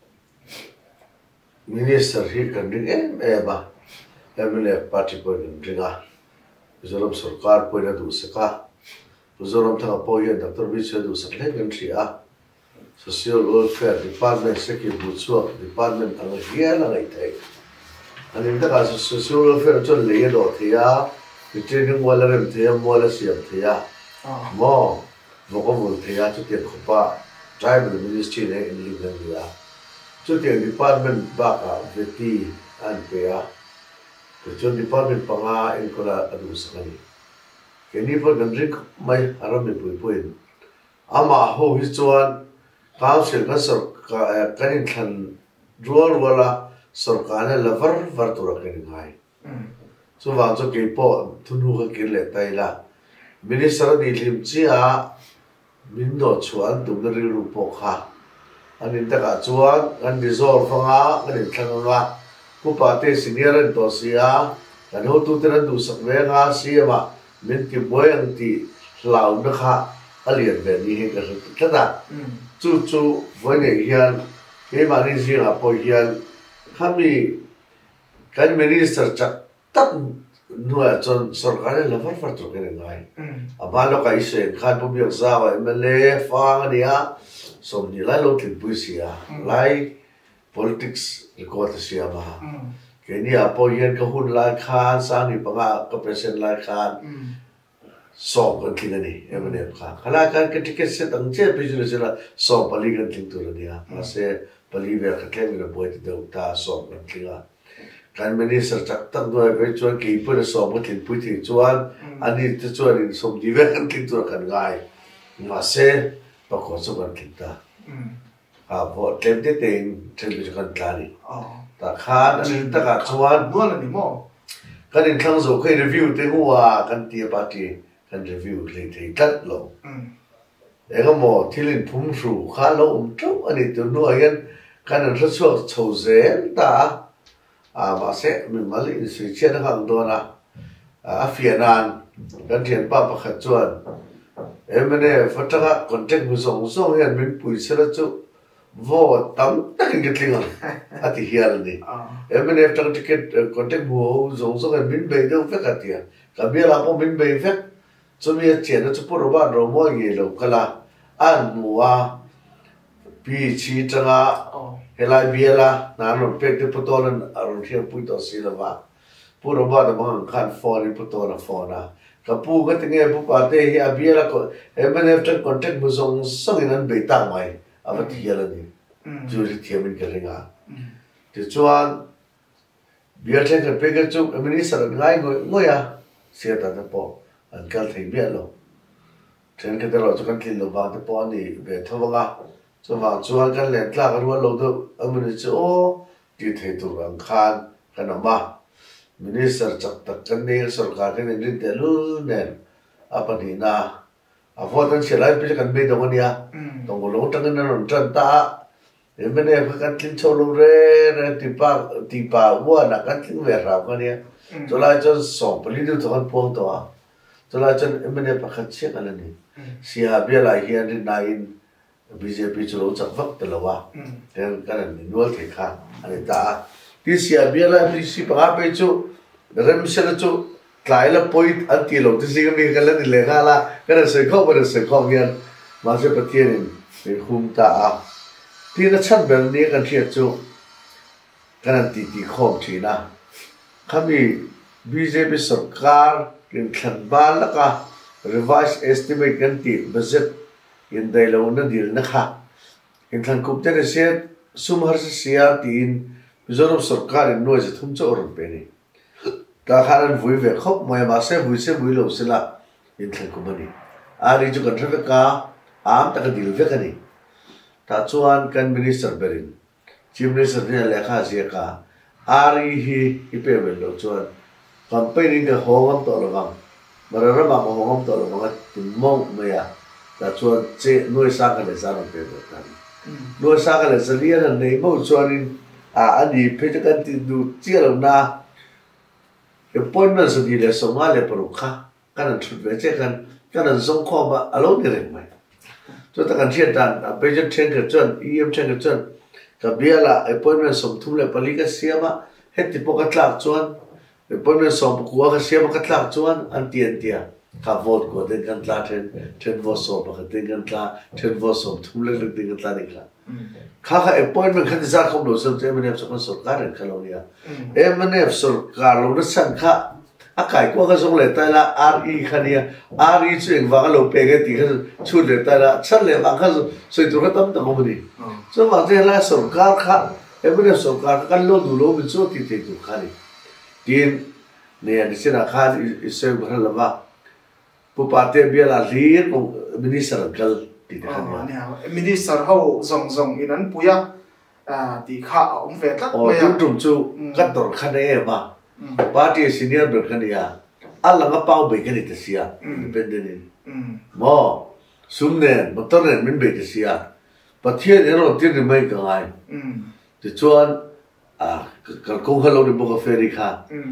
minister hi kan ring em e ba M L A party ko ringa zorom sarkar ko na du saka zorom tha po ye doctor bi che du sak le kan thia social welfare department secretary chu department ang hian ang ai anh em ta ka social welfare chu le do thia training wala rem thia wala siam thia mo mo ko mo thia chu tian khopa tribal ministry ne in liban dia chu tian department ba ka veti an pe a chu department panga in kola adu sakani keni por gandrik mai aram me pui pui ama ho hi chuan council ka sor ka kanin than rual wala sarkar ne lavar var tur kanin hai so wa cho ke po thunu ka kirle taila minister ni lim chi a min do chuan tum ri ru po kha anin ta ka chuan an resolve nga kanin than wa ku pa te senior an to sia kan ho tu ter du sak ve nga sia ma min ki boy ang ti lau na kha alien ve ni he ka ta ta chu chu voi ne hian ke ma ni zi a po hian khami kan minister chak tak nuwa chon sarkar la far far to ke ngai abalo ka ise khan pu biak za wa M L A fa nia som ni la lo tin puisia lai politics ko ta sia ma ke ni a po hian ka hun la khan sa ni pa ka present la khan so kan kin ni M L A kha khala kan ke ticket se tang che pe ju la so pali kan tin tu nia ma se pali ve ka tlem ni boy ti ta so kan klinga kan minister chak tak do ve chuan ki pu so mo tin pu ti chuan ani te chuan in som di ve kan tin tu kan ngai ma se pa ko so kan tin ta a bo tlem te ten tlem bi kan tlani ta khan ani ta ka chuan no la ni mo kan in thang zo kai review te huwa kan ti pa ti kan review le te tat lo e ga mo thilin phum ru kha lo um tu ani tu no yan kan an thso chho zen ta à mà sẽ mình mới lấy sự chia nó hàng đô na à phiền nan gần thiền ba bậc khẩn chuẩn em này phát ra còn trách một số số hiện mình bùi sẽ là chỗ vô tắm tất cả cái tiếng à thì hiện đi em này trong cái còn trách một số số hiện mình bày đâu phép cả tiền cả biết là có mình bày phép cho mình tiền nó cho bố bà rồi mọi người đâu cả là ăn mua pi chi tranga helai biela na no pek te potolan aron thia pui to silava puro ba da bang khan phone potola phone ka pu ka tinge pu pa te hi abiela ko emene tan contact bu song song in be ta mai ava thiala ni ju ri thiamin ka ringa te chuan biar chen ka pek chu emini sar ngai ngoi ngoya sia ta ta po an kal thei bialo chen ka te ro chu kan kin lo ba te po ni be thawanga so vào chuan kan len tla kan wa lo do amuni chu o ti thei tur ang khan kan ma minister chak tak kan ne sarkar kan rin te lu nen apa ni na a vote an chelai pe kan be dong ania dong lo tang na ron tran ta e mene kan tin cholo re re ti pa ti pa wa na kan tin ve ra kan nia to la cho so poli du to kan pong to a to la cho mene pa khat che kan ni si ha bia la hian ri na in B J P cholo chak vak te lo wa kan kan ni nual the kha ani ta ti si ha bia la mi si pa pe chu rem se la chu tlai la point an ti lo ti si mi kan la ni le ga la kan se kho ba se kho hian ma se pa tien ni khum ta a ti na chan bel ni kan thia chu kan ti ti khom thi na khami B J P sarkar kin thlan ba la ka revised estimate kan ti budget in dai lo na dil na kha in thlan kup te se sum har se sia tin mizoram sarkar in noi je thum cho or pe ni ta kharan vui ve khop moi ma se vui se vui lo se la in thlan kup ni ari ju kan thak ka am ta ka dil ve ka ni ta chuan kan minister berin chief minister ne lekha sia ka ari hi ipe vel lo chuan campaign ka hongam to lo bang marara ba hongam to lo bang tin mong me ya ta chuan che noi sa ka le sa ro pe do ta noi sa ka le sa lia na nei mo chuan in a ani pe ta kan ti du chi lo na appointment sa di le so ma le pro kha kan thut ve che kan kan zong kho ba alo ni re mai cho ta kan thian dan a pe chen chen ka chuan em chen ka chuan ka bia la appointment som thum le pali ka siama het ti po ka tlak chuan appointment som ku ka siama ka tlak chuan an tian tia ka vote ko den kan tla then then vote som ka den kan tla then vote som thum le le den kan tla ni kha kha kha appointment khan za khom lo sem em ne so kan sarkar ren khalonia em ne sarkar lo na san kha a kai ko ka song le ta la R E khania R E chueng wa lo pe ge ti kha chu le ta la chan le wa kha soi tu ka tam ta ko ni so wa je la sarkar kha em ne sarkar kan lo du lo bi so ti ti tu kha ni tin ne ya ni se na kha i se bhar la wa pu pa te bia la lir ko minister kal ti ta ne minister ho zong zong in an puya a ti kha ong ve tak me ya tum chu ka tor kha ne ma party senior ber kha ya ala nga pau be ka ni ta sia independent mo sumne motor ne min be ta sia pathia ne ro ti ni mai ka ai ti chuan a ka ko halo ni bo ka feri kha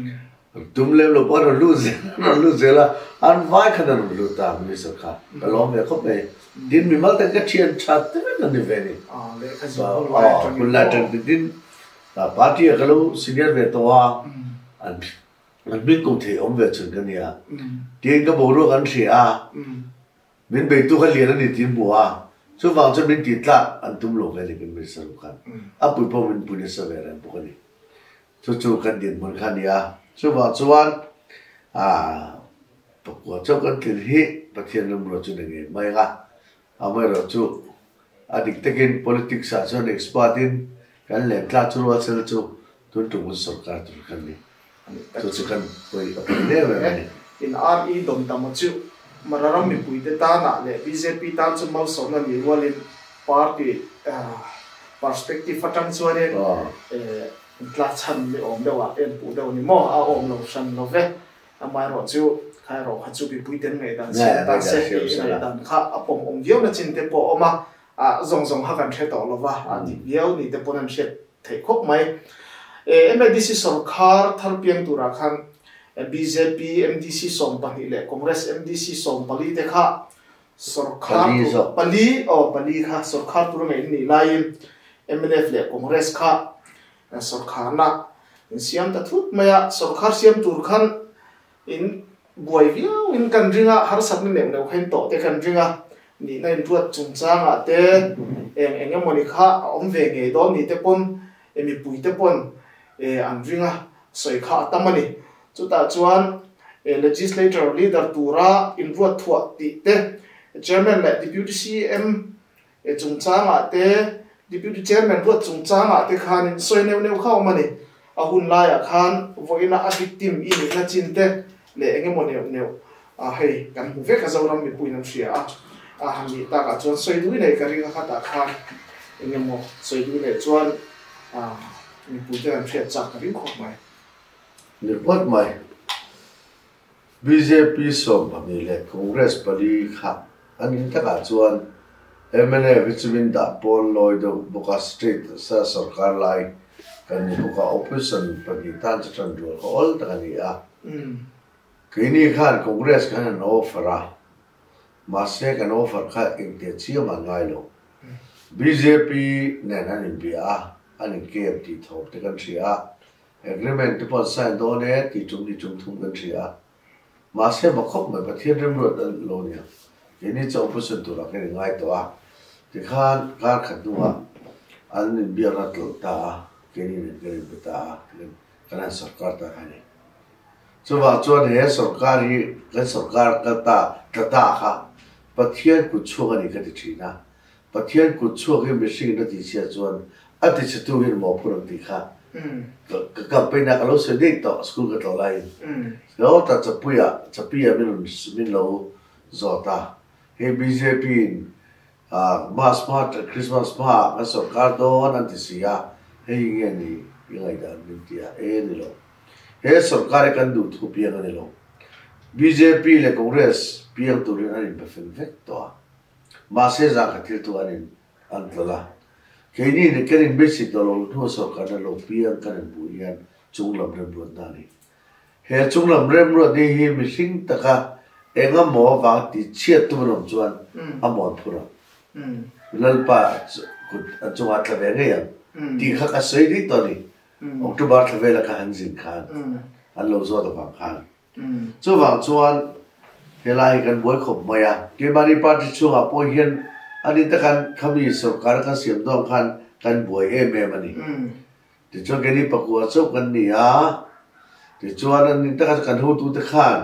tum le lo pa ro lose ro lose la an vai kha na ro ta mi sa kha ka lo me khop me din mi mal ta ka thian chat te na ni ve ni a le kha zo lo ko la ta din ta party ka lo senior ve to wa an an bin ko the om ve chun ka ni a tin ka bo ro kan thia a min be tu kha li na ni tin bo a so wa chu min ti tla an tum lo ve ni bin mi sa kha a pu po min pu ni sa ve ran bo ni chu chu kan din mon kha ni a so wa chuan a pa ko cho kan tin hi pathian lam ro chu nge mai ga a mai ro chu adik tekin politics sa chuan expert in kan le tla chu ro sel chu tun tu mun sarkar tu kan ni chu chu kan koi ne ve ni in R E dom tam chu mararam mi pui te ta na le B J P tan chu mal so na ni walin party perspective fatan chuan e tla chan le om dewa en pu dew ni mo a om lo san lo ve a mai ro chu khai ro kha chu bi pui ten ngai dan se ta se ngai dan kha a pom om viau na chin te po oma a zong zong ha kan the to lo wa a ti viau ni te ponan shet thei khop mai e M D C sarkar thar piang tu ra khan B J P M D C som pani le congress M D C som pali te kha sarkar pali o pali kha sarkar tu ngai ni lain M N F le congress kha sarkar na siam ta thut maya sarkar siam tur khan in buai viau in kan ringa har sak ni nem no khain to te kan ringa ni na in ruat chung changa te eng eng moni kha om ve nge do ni te pon emi pui te pon e an ringa soi kha tamani chuta chuan e legislator leader tura in ruat thua ti te chairman le deputy C M e chung changa te deputy chairman ruat chung changa te khan in soi neu neu kha mani a hun la ya khan voina a victim i ni na chin te le enge mo neu neu a hei kan hu ve ka zawram mi pui nam sia a a han ni ta ka chuan soi du nei ka ringa kha ta khan enge mo soi du nei chuan a mi pui te an thia chak ka ring khop mai ni pot mai B J P som pami le Congress pali kha anin taka chuan M N A vitamin da pol loido buka street sa sarkar lai kan ni buka opposition pagi tan chan ro all taka ni a kini khan Congress kan an offer a masne kan offer kha ek de chia ma ngai lo B J P ne nan in bia anin K F T thop te kan thia agreement to put sign on it ti chung ti chung thum kan thia masne ma khop ma pathian rem ro lo nia ini cha opposition tu ra ke ngai to a ti khan kar khat duwa an in bia ra to ta kini ne ke beta kana sarkar ta khani chuwa chuan he sarkar hi kan sarkar ka ta ta ta kha pathian ku chu ani ka ti thina pathian ku chu hi mishing na ti sia chuan ati chitu hin mo purang ti kha ka ka pe na ka lo se dik to school ka to lai lo ta chapuya chapia min min lo zota he B J P a mas mat Christmas pa ka sarkar don an ti sia he nge ni ngai da min tia e ni lo he sarkar kan du thu pia ni lo B J P le Congress pia tu ri ani perfect vector ma se za ka til tu ani an tla ke ni ne kerin basic do lo thu sarkar da lo pia kan bu yan chung lam rem ro da ni he chung lam rem ro di hi mi sing ta ka enga mo wa ti chiat tu rom chuan amon phura lalpa ku chunga tla ve nge ya ti kha ka sei ri to ni october tla ve la ka hanjin khan an lo zo da bang khan chu wang chuan helai kan boy khop maya ke mari party chunga po hian ani ta kan khami sarkar ka siam dong khan kan boy em em ani ti chu ke ni pakua chu kan ni a ti chuan ani ta kan hu tu ta khan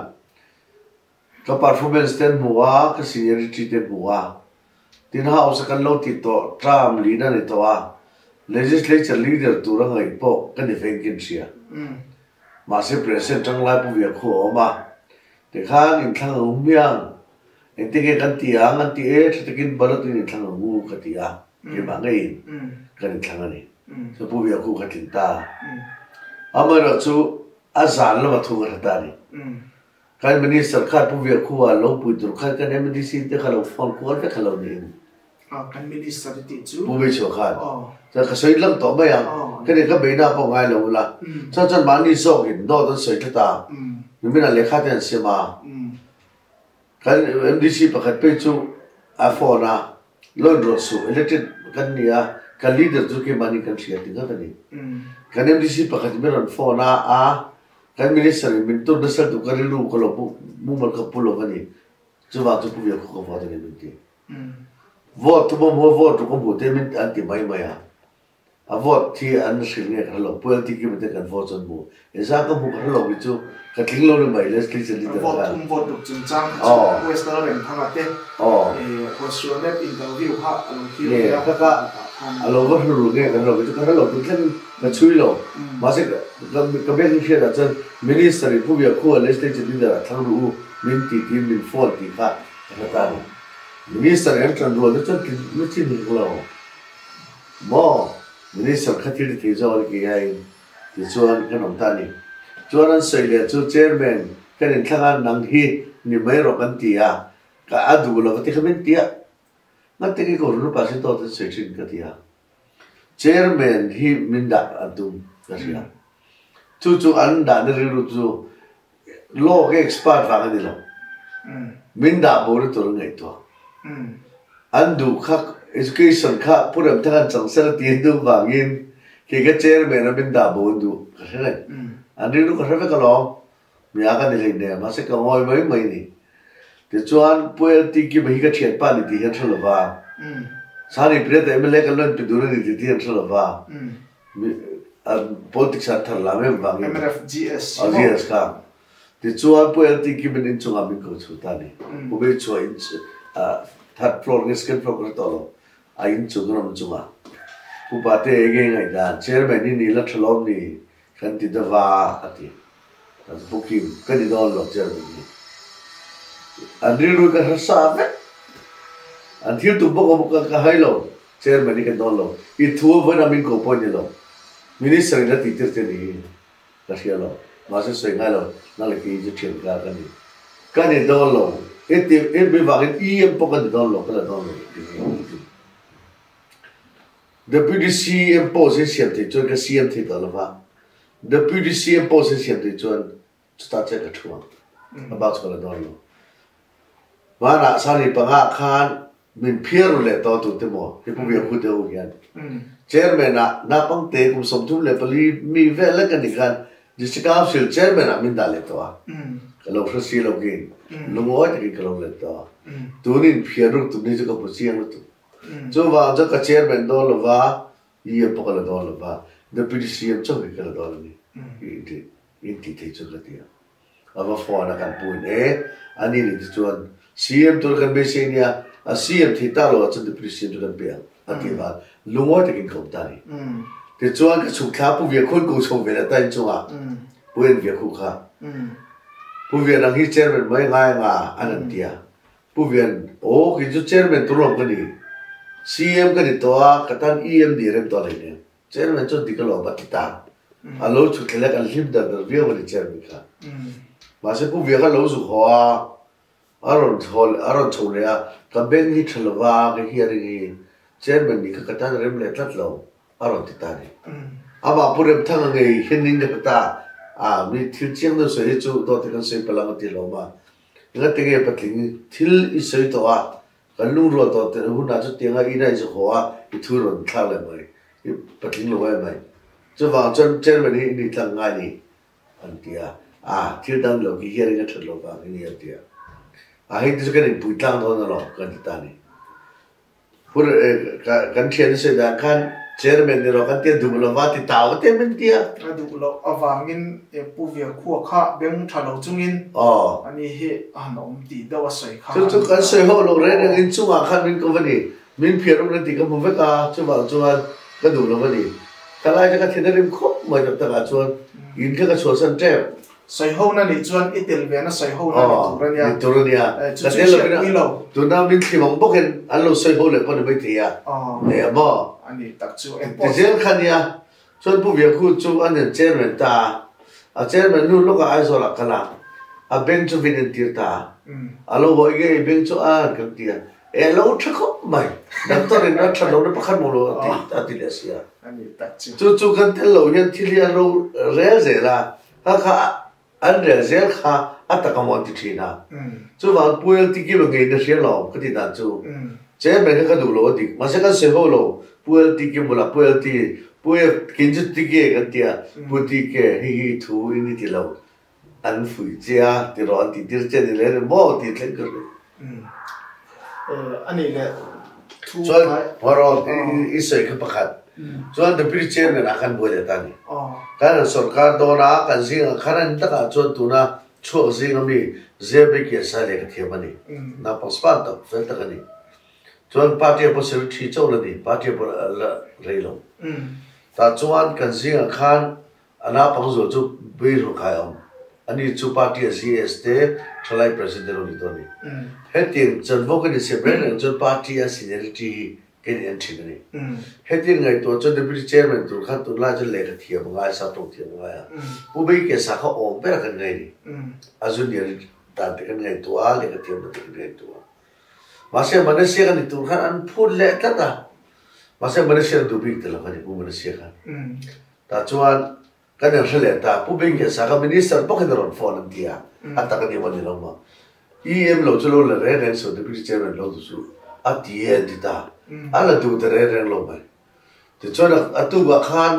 ka performance ten muwa ka seniority ten muwa tin house kan lo ti to tram li na ni to a legislature leader tu ra ngai po kan ni vengin sia ma se president tang lai pu via kho ma te khan in thang um yang en te ke kan ti ang an ti e te kin balat ni thang mu ka ti a ke ma ngai kan thang ani so pu via khu ka tin ta amara chu azan lo ma thu ga ta ni kan mini sarkar pu via khu a lo pu dur kha kan M D C te khalo phone ko te khalo ni a kan minister ti chu pu ve chu khan cha ka sei lam to ba yang ke ne ka be na po ngai lo la cha chan ma ni so hin do don sei ta ni mina le kha ten se ma kan M D C pakhat pe chu a phone a lo ro su elected kan ni a kan leader chu ke mani kan sia ti ga ni kan M D C pakhat me ron phone a a kan minister min tu na sa tu ka lu ko lo mu mal ka pulo ka ni chu wa tu pu ya ko ko ni min ti vote mo mo vote ko bu te min anti mai mai a a vote ti an sil nge ka lo pu ti ki me te kan vote on bu e sa ka bu ka lo bi chu ka ting lo ni mai les ti se li ta vote um vote duk chung chang western ren thang ate e ko su ne interview ha alo ki ya ka ka alo va ru ge ka lo bi chu ka lo tu tlen ka chui lo ma se ka ka be ni she da chen minister pu ya khu legislative leader thang ru min ti ti min for ti ka ka ta ni minister em tran ro de chen ni chi ni lo mo minister khatir ti zo ki ai ti chuan ka nom ta ni chuan an sei le chu chairman kan in thanga nang hi ni mai ro kan ti a ka adu lo ti khamen ti a na te ki ko ru pa se to te sei chin ka ti a chairman hi min da adum ka sia chu chu an da ne ru chu lo ke expert va ka ni lo min da bo ru to ngai to an du khak education kha puram thakan changsel ti du wangin ke ga chairman min da bo du ka se an ri ru ka re ka lo mi a ka ni le ne ma se ka ngoi mai mai ni te chuan poel ti ki bhi ka thian pa ni ti han thlo wa sari pre te mle ka lon pi dur ni ti ti han thlo wa politics at thar la me wang M R F G S G S ka te chuan poel ti ki bin chunga min ko chu ta ni u be chu in third floor ni second floor ko to lo a in chu rom chunga u pa te ge ngai da chairman ni ni la thlom ni kan ti da wa ati ta bukim ka ni do lo chairman ni andri ru ka sa ve an thil tu bo ko ka hai lo chairman ni ka do lo i thu va na min ko po ni lo minister na ti tir te ni ka sia lo mà sẽ xoay ngay rồi nó là cái gì chuyện cả cái này cái này đo lỗ cái tiền cái bị vào cái em bốc cái đo lỗ cái là đo lỗ deputy xê em bố sẽ xem thì cho cái xê em thì đó là va deputy xê em bố sẽ xem thì cho ta sẽ cái chuông about cái là đo lỗ mà là sao này bằng hạ khan mình phiền rồi lại to tụt thế mà cái công việc của tôi vậy chairman na na pang te kum som thum le pali mi ve la kan dikan district council chairman na min da le to ka lo fro si lo ge lo mo ta ki ka lo le to tu nin phian ru tu ni ka pu chiang tu cho wa ja ka chairman do lo wa yi pa ka lo do lo wa deputy cm cho ka lo do lo ni i ti i ti te cho ka ti ava fo na kan pu ne ani ni chuan cm tur kan be se nia a cm thi ta lo cha deputy cm tu kan be a ti ba lungoi ta kin khom ta ni te chuan ka chuk kha pu việc khon ko chom ve la tai chuwa puin việc khu kha pu việc ang hi chairman mai ngai nga anan tia pu việc o ki chu chairman tu rom ka ni cm ka ni to ka tan em di rem to le ne chairman chu di ka lo ba ti ta a lo chu khela ka lim da da vi wa ni chairman kha ma se pu việc ka lo su ho a aron thol aron chole a ka ben ni thlwa ka hi ri ni chairman ni ka katan rem le tlat lo aron ti ta ni aba purem thang ngai hining ka ta a mi thil chiang do se chu do te kan se palang ti lo ma nga te ge patling thil i se to a kan lu ro to te hu na chu te nga i nai chu ho a i thu ron thla le mai i patling lo mai chu wa chen chairman ni ni tlang ngai ni an tia a thil dang lo ki hi ri nga thlo lo ba ni ya tia a hi tu ka ni pu tlang do na lo kan ti ta ni pur kan thian se da kan chairman ni ro kan te du lo wa ti ta wa te men tia a du lo awangin e pu via khu kha beng thalo chungin oh ani he an om ti da wa sai kha chu chu kan se ho lo re ne in chu wa khan min ko ni min phiar ro ti ka mu ve ka chu wa chu wa ka du lo ni ka lai ka thina rim kho mai ta ka chuan in ka chu san te sai ho na ni chuan itel ve na sai ho na ni turania ni turania ka te lo tu na min thi mong bok en an lo sai ho le ko ni mai ti ya ne mo ani tak chu en ti zel khan ya chuan pu ve khu chu an chairman ta a chairman nu lo ka ai so la kala a ben chu vin tir ta a lo ho ge ben chu a ka ti e lo thakho mai dam to rin na thalo na pakhan mo lo ti ta ti le sia ani tak chu chu chu kan tel lo yan thi lia lo re ze la ha kha an re zel kha ataka mo ti thina chu wa puel ti ki lo nge na sia lo ka ti da chu chairman ka du lo ti ma se ka se ho lo puel ti ki mo la puel ti puel kin chu ti ke ka tia pu ti ke hi hi thu ni ti lo an fui chia ti ro ti dir che ni le mo ti tlen ka eh ani le thu chuan waro i se ka pakhat chuan the pre chairman akan bo le ta ni kan sarkar do na kan sing kharan ta ka chuan tu na chu sing mi zebe ke sa le ka the mani na paspat to fel ta ni chuan party opposition thi chaw la ni party la reilo ta chuan kan sing khan ana pang zo chu be ro khai om ani chu party C S te thlai president ni to ni hetin chan vo ka ni separate chu party a seniority ken entry ni hetin ngai to chu deputy chairman tu khan tu la chu le ka thiam ngai sa to thiam ngai a pu be ke sa kha om pe kan ngai ni azun ni ta te kan ngai to a le ka thiam te ngai to ma se man se ka ni tu khan an phut le ta ta ma se man se du bi te la ka ni pu man se kha ta chuan kan ang hle ta pu be ke sa ka minister po kan ron phone an dia ata ka ni man ni lo ma em lo chu lo le re re so deputy chairman lo tu su a ti e di ta ala tu te re re lo mai te chuan a tu ba khan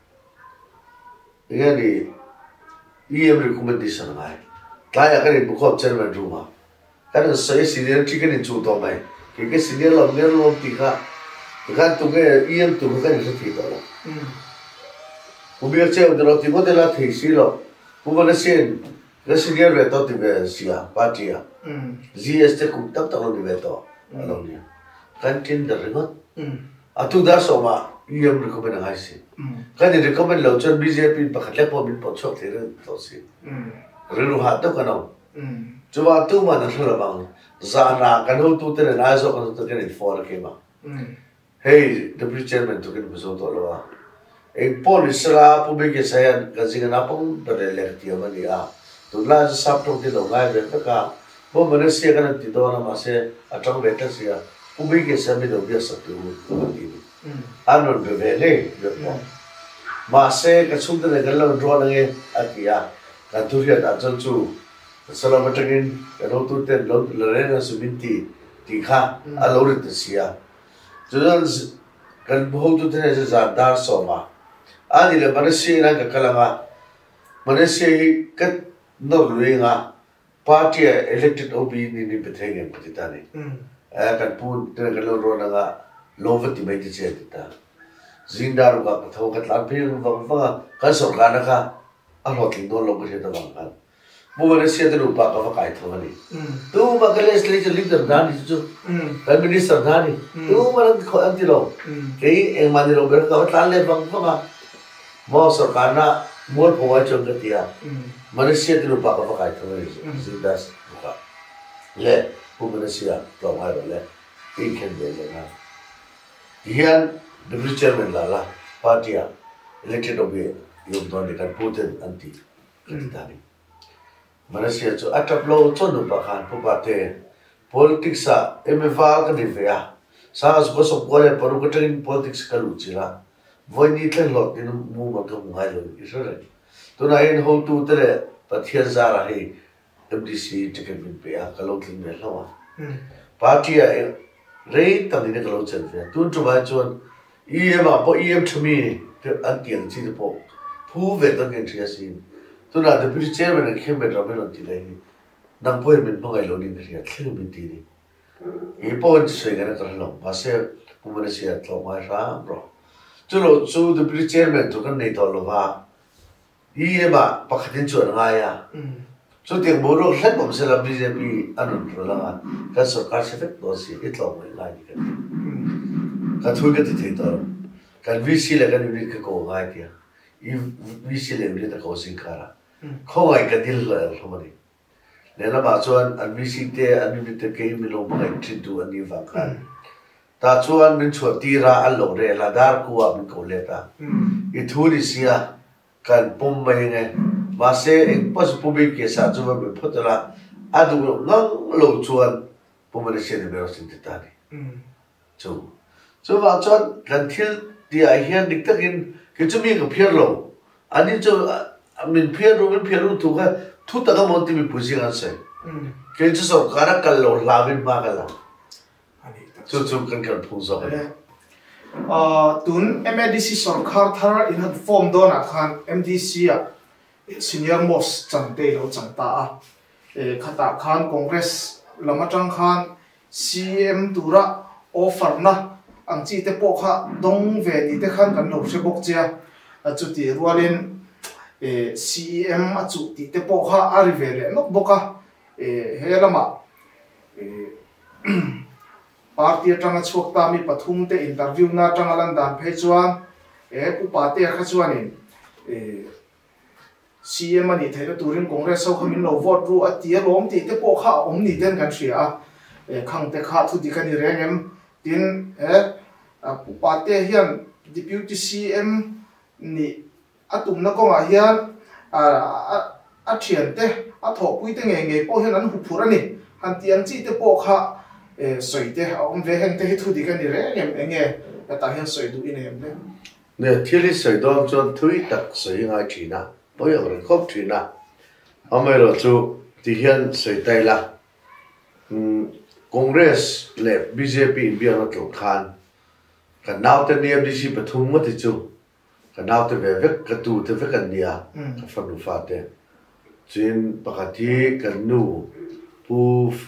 nge ni em recommendation ngai ta ya ka ni bu khop chairman ru ma kan sai senior chi ka ni chu to mai ke ke senior lo ne lo ti ka kan tu ke em tu ka ni thi to lo pu bi che de lo ti mo de la thi si lo pu ba le sen le senior ve to ti ve sia party ya G S te ku tak tak lo ni ve to lo ni kan tin da ringot a tu da so ma em recommend ngai si kan ni recommend lo chon B J P pa khat le po min po chok the re to si re ru ha to kan chu wa tu ma na thla bang za na kan ho tu te na so kan to kan for ke ma hey the chairman to kan so to lo eng police la public ke sayan ka jingana pong bade le ti amani a to la sap to ti lo ngai ve ka bo mane se kana ti do na ma se atang ve ta sia public ke sa mi do bia sa tu ti anon be ve le yo ma se ka chung de ga lo ro na nge akia ka turia da chon chu sala matangin ka no tu te lo le na su binti ti kha a lo ri ta sia chuan kan bho tu te se za dar so ma ani le manasi na ka kalanga manasi ka no luinga party elected ob ni ni bethenge patitani a kan pu te ka lo ro na ga lovati mai ti che ta zindar ga patho ka tla phi wa wa ka so ka na ka a lo king do lo ko se ta bang ka bu manasi te lu pa ka kai tho ni tu ba ka les le leader da ni chu ka minister da ni tu ma ko an ti lo ke eng ma ni lo ber ka tla le bang ba mo sarkar na mol phowa chong ka tia manasya ti lupa ka kai thoi sindas lupa le bu manasya to mai le in khen de le na hian the chairman la la party elected obe yom don de kan putin anti kandidani manasya chu atap lo chon nu pa khan pu pa te politics a emeva ka ni ve a sa ko so ko le paru ka tin politics ka lu chila voi ni tlen lot in mu ma ka mu hai lo isore to na in ho tu tere pathian za ra hi M D C ticket bin pe a ka lo tlin me lawa party a re ta ni ka lo chen fe tu tu ba chon E M a po E M to me te an tiang chi de po phu ve ta gen thia sin to na the British chairman a khem be ra me lo ti le nang po min po ngai lo ni ri a thlen min ti ni e po se ga na ta lo pa se pu ma se a tlo mai ra bro chu lo chu the British chairman to kan nei to lo ba E M a pa khatin chu nga ya chu tiang bo ro hlet bom se la B J P anun ro la ka sarkar se fet do si it lo mai lai ni ka ka thu ga ti thei to kan V C le kan ni ka ko ngai tia I V C le ni ta ko sin kara kho ngai ka dil la lo ma ni le la ba chuan an V C te an ni te ke mi lo ba thin tu an ni va kan ta chuan min chhuat ti ra an lo re la dar ku a min ko le ta I thu ri sia kan pom mai nge ma se ek pas public ke sa chu ba photala adu ngang lo chuan pom le se ne be sin ti ta ni chu chu wa chuan kan thil ti a hian dik takin ke chu mi ko phiar lo ani chu min phiar ro min phiar ro tu ga thu ta ga mon ti mi pusi ngan se ke chu so kara kal lo la bin ma ga la chu chu kan kan phu zo a tun M D C sarkar thar in hat form don a khan M D C a senior most chang te lo chang ta a e khata khan congress lamatang khan C M tura offer na ang chi te po kha dong ve ni te khan kan lo se bok chia a chu ti rualin e C M a chu ti te po kha a ri ve le nok boka e helama e party atanga chhuak ta mi pathum te interview na atanga lan dan phei chuan e pu pa te kha chuan in e C M ani theina turin congress so khamin lo vote ru atia lom ti te po kha om ni den kan thria e khang te kha thu di kan ni rengem tin e pu pa te hian deputy C M ni atum na ko nga hian a a thian te a tho pui te nge nge po hian an hu phur ani han tiang chi te po kha e soi te om ve heng te thu di kan ni re em enge ta hian soi du in em le ne thili soi dom chon thui tak soi ngai thina bo yo ren khop thina amai lo chu ti hian soi tai la um congress le B J P in biang to khan ka naw te ni M D C pathum ma ti chu ka naw te ve vek ka tu te ve kan nia ka fa nu fa te chin pakati kan nu pu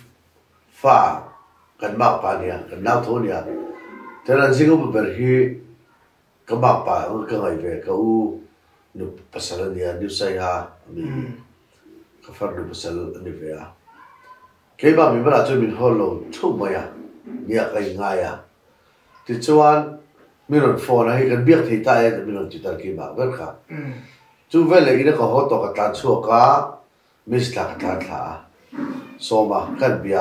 fa kan ma pa nia kan naw tho nia te ran singo ber hi ka ma pa ka ngai ve ka u nu pasal nia nu sai ha mi ka fa nu pasal ni ve a ke ba mi bra chu min holo thu ma ya nia kai nga ya ti chuan mi ron phone hi kan biak thei ta e mi ron ti tar ki ba ber kha chu ve le ina ka ho to ka ta chu ka mis la ka ta tha so ma kan bia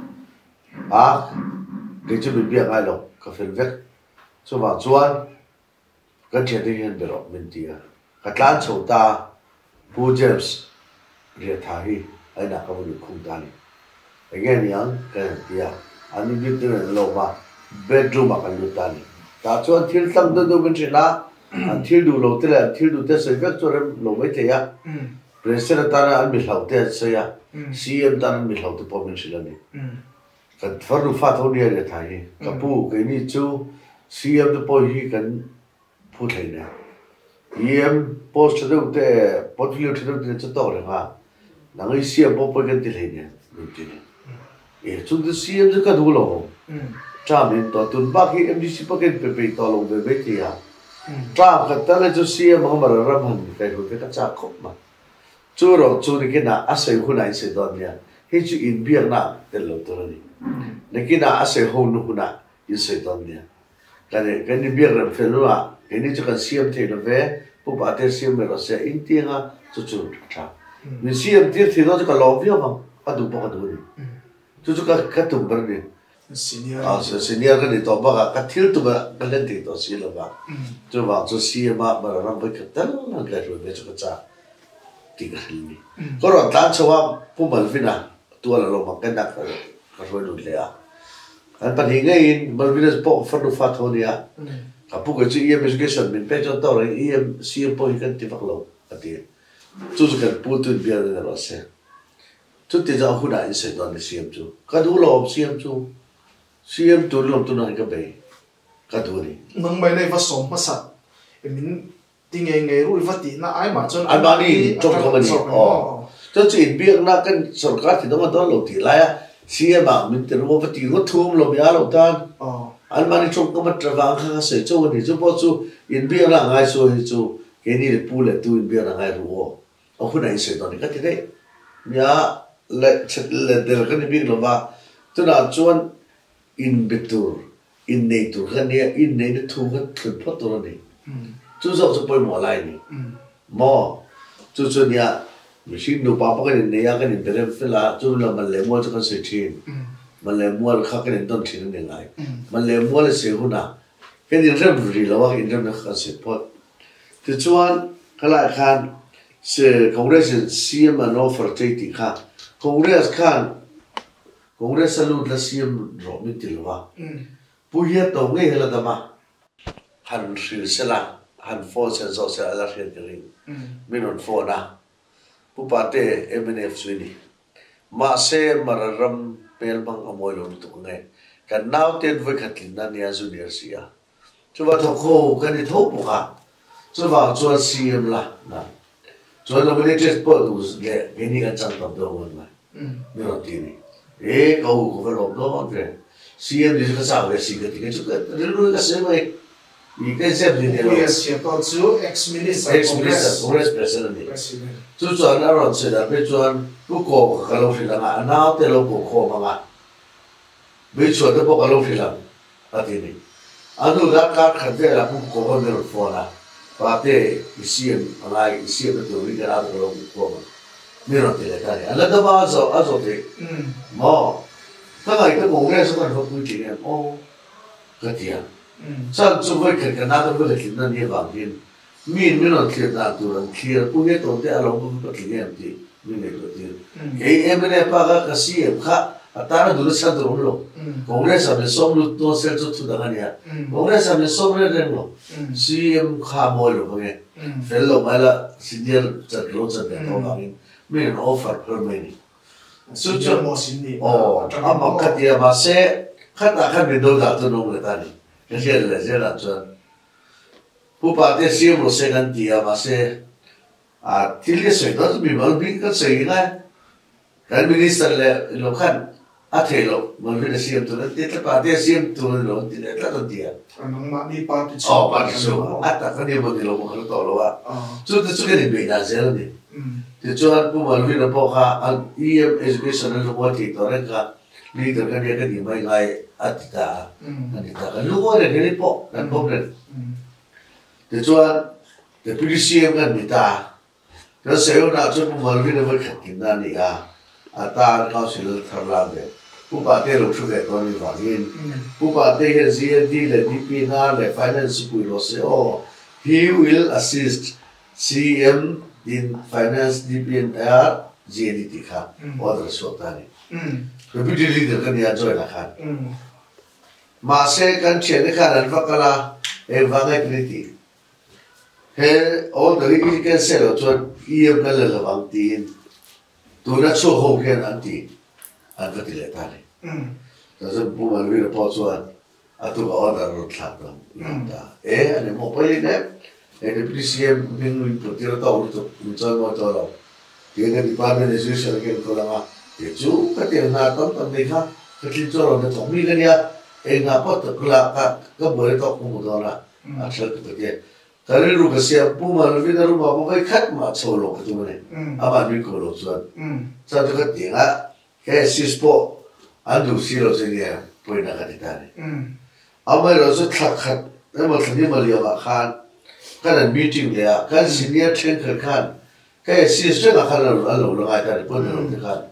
a ke chu bi bia ngai lo ka fel vek chu ma chuan kan thian ding hian berok min tia katlan chhota pu James ria tha hi aina ka mu khung ta ni again yang kan tia ani bit de lo ba bedroom ka lu ta ni ta chuan thil tlam do do bin china an thil du lo te la thil du te se vek chorem lo mai te ya president ta an mi hlau te se ya C M ta an mi hlau te po min chila ni kan farnu fa tho ni le thai ka pu ke ni chu C M te po hi kan phu thai ne E M post de te portfolio te de te to re ha na ngai C M po po kan ti thai ne ni ti ne e chu de C M ka du lo cha min to tun ba ki M D C pa ken pe pe to lo be be ti ya cha ka ta le chu C M ma ma ra man kai hu ka cha khop ma chu ro chu ni ke na a sai hu nai se don ya he chu in biak na te lo to ni ne ki na a sai ho nu hu na in se don ya ka ne ka ni biak ram fe lu a ke ni chu kan C M te no ve pu ba te C M me ro se in ti nga chu chu cha ni C M ti ti no chu ka lo vi ma a du pa ka du ni chu chu ka ka tu bar ni senior ah senior ka ni to ba ka thil tu ba ka len ti to si lo ba chu ba chu C M ma ma ram ba ka tal na ka ro be chu ka cha ti ka ni ko ro ta chwa pu mal vi na tu la lo ma ka na ka ka ro lu le a an pa ni ngai in mal vi po fa du fa tho ni a ka pu ka chi E M education min pe cho to E M C M po hi kan ti fa lo ati chu chu kan pu tu bi na ro se chu ti ja hu da in se don ni C M chu ka du lo C M chu C M tu lo tu na ka be ka du ni nang mai nei va som ma sat emin ti nge nge ru va ti na ai ma chon an ba ni chong ko ba ni oh cho chi in bi na kan sarkar ti dong don lo ti la ya C M ba min te ro va ti ro thum lo ya lo tan oh an ba ni chong ko ma tra wang kha se cho ni chu po chu in bi na ngai so hi chu ke ni le pu le tu in bi na ngai ru o o khu nai se don ni ka ti dei ya le chet le de ka ni bi lo ba tu na chuan in bitur in nei tur kan ni in nei de thu kan thun pho to ni chu zo chu poi mo lai ni mo chu chu nia machine no pa pa kan ne ya kan bere fela chu la man le mo chu kan se thin man le mo kha kan don thin ni ngai man le mo le se hu na ke ni rem ri lo wa in rem na kha se pot tu chuan khala khan se congress C M an offer te ti kha congress khan congress salut la C M ro mi ti lo wa pu ye to nge hela da ma han ri se la han fo se zo se ala ri ke ring minon fo na pu pa te M N F swini ma se mararam pel bang amoy lo tu nge kan naw te ve khatlin na nia junior sia chu ba tho kho kan ni tho pu ka chu ba chu C M la na chu la me just po du le ge ni kan chang tam do won ma mi ro ti ni e ko ko ve lo do ve C M ni ka sa ve si ka ti ke chu ka ri lu ka se mai i ke se ni de lo yes ye to chu ex minister ex minister congress president ni chu chu an ron se da pe chu an ku ko ka lo fi la ma na te lo ko ko ma ma be chu da po ka lo fi la a ti ni anu ga ka kha de la ku ko ho me ro fo la pa te i C M ai i C M to ri ga ra lo ko ma mi ro te le ka ni ala da ba zo a zo te mo ta ga i ta ko nge so ka ho ku ti ne o ka ti ya sa chu ve ka ka na da ve ki na ni ba din mi mi no ti da tu ran ki pu ne to te a lo bu ka ki ne ti mi ne ko ti e M N F pa ga ka C M kha ata na du sa do lo congress a me som lu to se chu tu da ga ni ya congress a me som re re lo C M kha mo lo nge fel lo ma la senior cha lo cha de to ga ni mi no offer per me ni su chu mo sin ni oh ama ka ti ma se kha ta kha me do da to no le ta ni ke se le se la chuan pu pa te C M lo se kan ti ma se a ti le se do mi mal bi ka se ina kan minister le lo khan a the lo mal bi C M to te te pa te C M to lo ti le ta to ti a nang ma ni party chu oh pa chu a ta ka ni mo ni lo mo lo to lo wa chu te chu ke ni be na se lo ni te chuan pu mal bi na po kha an E M education lo mo ti to re ka leader ka ni ka ni mai ngai atita ani ta ka lu ko re ni po kan po re te chuan te P D C M kan ni ta ka se yo na chu pu mal bi na ba khat kin na ni a ata ka sil thar la de pu pa te lo chu ke to ni wa yin pu pa te he Z D le D P na le finance pu lo se o he will assist C M in finance D P N R G N D kha order so tani deputy leader kan ya join khan ma se kan chene khan an vakala e vangai kriti he all the league can sell to E M kan la wang tin tu na so ho ken anti an ka tile tani ta so bu man wi report chuan atu order ro thak dam ta e ane mo pali ne e deputy C M bin wi to tira ta ur to chon mo to lo ke ga department association ke ko la e chu ka te na tam tam ne kha ka tin cho ro ne to mi ga ya e na pot ko la ka ka bo re to ko do la a chal ko ke ka re ru ka sia pu ma ru na ru ma bo kai khat ma cho lo ko tu ne a ba ni ko lo chuan sa to ka ti nga ke sispo an du si lo se ne po na ka ti ta ne a mai ro so thak khat e ma thani ma li ma khan kan meeting le kan senior train khan cái system là khá là lâu lâu ngày ta để bắt đầu thực hiện,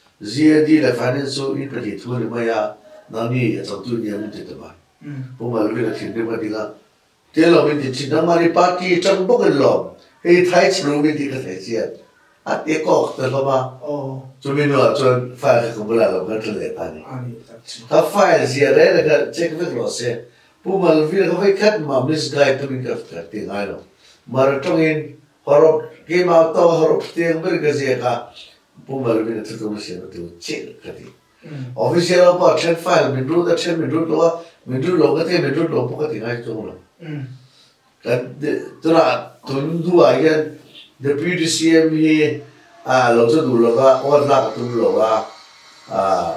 G D là financial in cái thứ này mà ya, nào ni trong tu niệm mình thế mà, hôm nay mình là thiên địa mà đi là, thế là mình thì chỉ nằm ở party trong bốc cái lò, cái thái chỉ mình thì cái thái gì, à thế có cái lo mà, cho mình nói cho phải cái công việc là cái thứ này ta này,ถ้าphải gì đấy là cái check cái lo xe, hôm nay mình là cái khách mà misguide tụi mình cái cái tiếng Anh rồi, mà trong in horop game out to horop tiang ber gaze ka pumal bin tu tu se tu chil kati official apa chat file min ru da chat min ru lo min ru lo ka te min ru lo po ka ti ngai tu lo ka tu na tun du a yan deputy C M hi a lo chu du lo ka or la tu lo ka a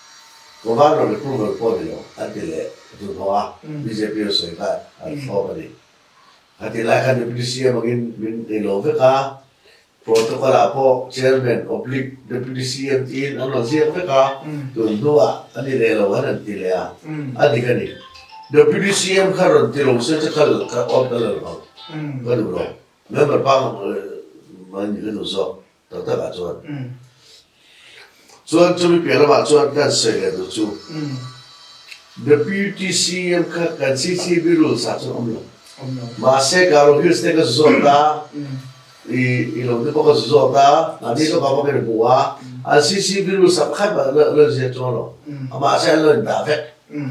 ko ba lo le pu lo po lo a ti le tu ho a B J P so ka a fo ka ni hati lai kan deputy C M magin min ilo ve ka protocol apo chairman oblique deputy C M tin ang siya ve ka tun dua ani le lo han ti le a ani kani deputy C M karon ti lo se kal ka op da lo ka du lo member pa man ni do so ta ta ka chuan chuan chu mi pe la ma chuan kan se le do chu deputy C M ka kan C C B rule sa chu om lo Masih kalau kita ke zona, i ilong itu pokok zona, nanti itu kamu kena buat, asisi biru sampai ber berjaya jono, masih lo ndak,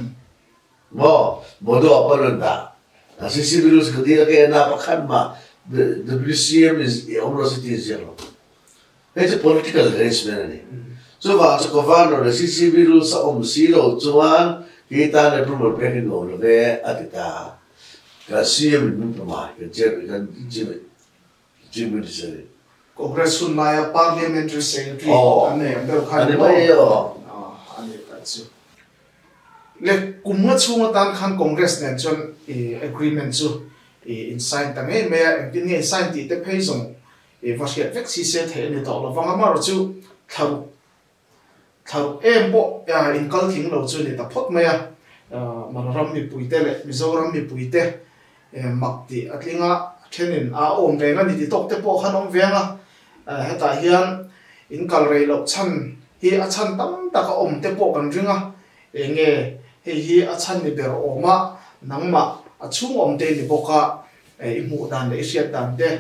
mo, bodoh apa lo ndak, asisi biru seketika kayak apa kan ma, the the W C M is umroh citizen lo, itu political arrangement ni, so kalau sekolah lo asisi biru seom silo cuman kita ada perlu berpikir lo, le atita. Kasi mình muốn làm cái chuyện cái chuyện chuyện gì vậy? Congress sun naya parliamentary secretary anh em đều khai anh ấy đó. Anh ấy cái chuyện. Le cùng một số tan khăn Congress nên chọn agreement chu insign tăng ấy mà em tin nghe sign thì để phê dùng và sẽ phát sinh sẽ thế này đó là vang mà rồi chu thầu thầu em bộ in câu tiếng lâu chu này tập phốt mà mà ram mi bùi tê lệ Mizoram mi bùi tê mặc thì ở linh á trên nền à ôm về ngân thì tóc tế bộ khăn ôm về ngà hết tại hiện in cal rây lộc chân hi ở chân tắm ta có ôm tế bộ gần riêng á nghe hi hi ở chân thì bèo ôm á nắng mà ở chung ôm tên thì bộ cả im mũ đàn để xuyên đàn để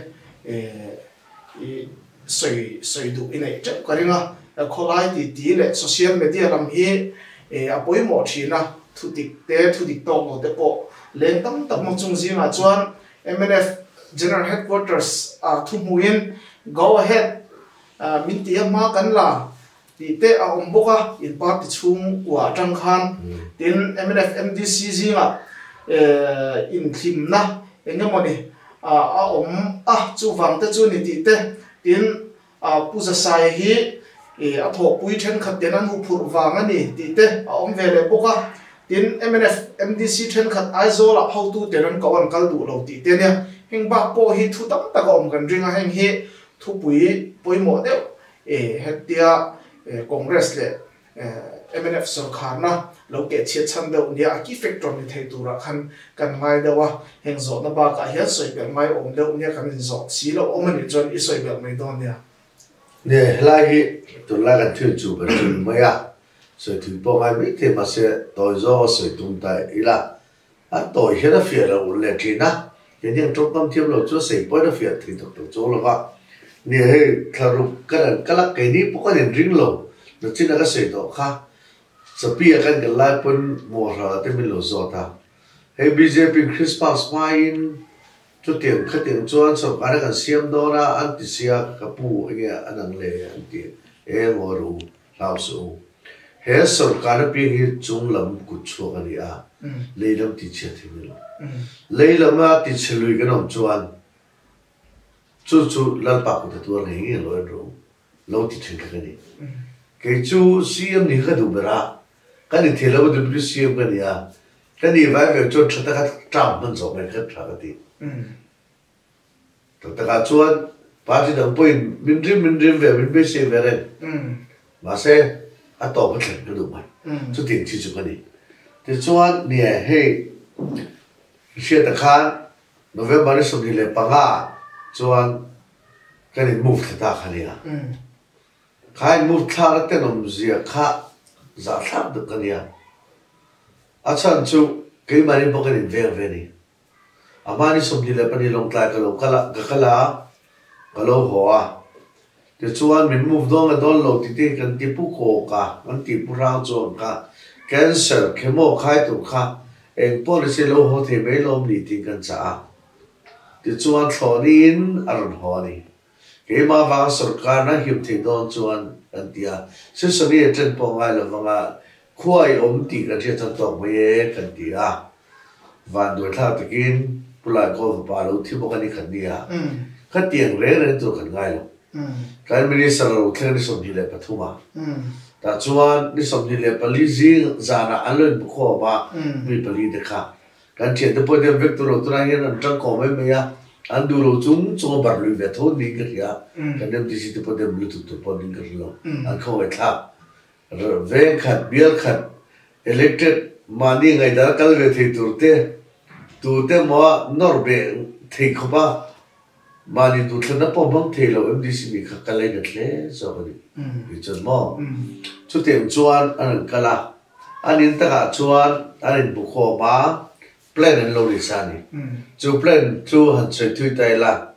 sợi sợi đủ in này chắc cái riêng á khó lại thì tí lệ social media làm hi à bối mỏ chỉ na thu tịch tế thu tịch tông một tế bộ lên tâm tập một chung gì mà chuan M N F General Headquarters à thu muin go ahead à min tiang ma kan la ti te a om boka in part ti chung wa tang khan tin M N F M D C gì mà in thim na engem moni à a om a chu wang te chu ni ti te tin a puza sai hi e a tho pui then khat ten an hu phur wang ani ti te a om vele boka tin M N F M D C then khat aizo la how to teran ka wan kal du lo ti te ne heng ba po hi thu tam ta om kan ringa heng hi thu pui poi mo de e hetia congress le M N F sarkar na lo ke che chan de unia ki factor ni thei tu ra khan kan ngai de wa heng zo na ba ka hian soi be mai om de unia kan zo si lo om ni chon i soi be mai don nia ne lai hi tu la kan thu chu ba chu mai a soi tu po mai mi te ma se toi zo soi tum tai ila a toi he na fie lo le ti na cái những trong tâm thiêm lo cho xây bôi đó phiệt thì thuộc thuộc chỗ là vậy nè hey thà rục cái là cái là cái này bốc cái đèn ring lo nó chỉ là cái xây đó khác sắp bia cái cái lại pun mua ra thì mình lo zo ta hey bê jê pê Christmas main chút tiền khát tiền chuan sắp cái cái xiêm đó ra anh tí xia cái pu cái anh ăn lệ anh tí em ngồi ru lao su hey sắp cái nó bị cái chung lắm cút chua cái này à lấy lắm tí chết thì mình lấy lắm à tí chết lui cái nòng chuan chú chú lần bạc của tôi này nghe nói rồi lâu thì chuyện cái này cái chú xiêm này cái đủ bera cái này thì lâu thì biết xiêm cái này à cái này vài việc cho chúng ta cái trăm phần số mấy cái trả cái gì chúng ta cái chuan ba chỉ đồng bồi mình riêng mình riêng về mình biết xiêm về đây mà sẽ à tổ cái chuyện cái đủ mà chú tiền chỉ chú cái này thì chuan nè hey xe ta khăn November này xong đi lấy bằng à chuan cái này move thì ta khai à, khai move thà là tên ông gì khá giả tháp được cái này, à chẳng chú cái mà đi bao cái này về về này, à mà đi xong đi lấy bằng đi long tay cái lâu cái là cái là cái lâu hoa, thì chuan mình move đó cái đó lâu thì thì cái tipu khô cả, cái tipu rau trộn cả, cancer cái mô khai tụ cả, em policy lâu hoa thì mấy lâu đi thì cái啥. thì chuan thonin aron honi ke ma wang sarkar na him thei don chuan an tia se sani chen pong ai lawanga khuai om ti ka thia chan tong me kan tia van do tha takin pulai ko pa lo thi bo kani khan dia kha tiang re re tu kan ngai lo kan minister lo thlen ni som hi le pathuma ta chuan ni som ni le pali jing zana alon bu kho ba mi pali de kha kan thian te po de vector lo tra hian an tang ko me me ya an du lo chung chung bar lu ve thon ni ka ya kan dem ti si te po de bluetooth to po ni ka lo an kho we tha ve khat bial khat elected mani ngai da kal ve thei turte turte mo nor be thei kho ba mani du thna po bang thei lo em di si mi kha kalai ga tle so ba ni bi chon mo chu tem chuan an kala anin ta ga chuan anin bu kho ba plan and load is ani chu plan chu han se thui tai la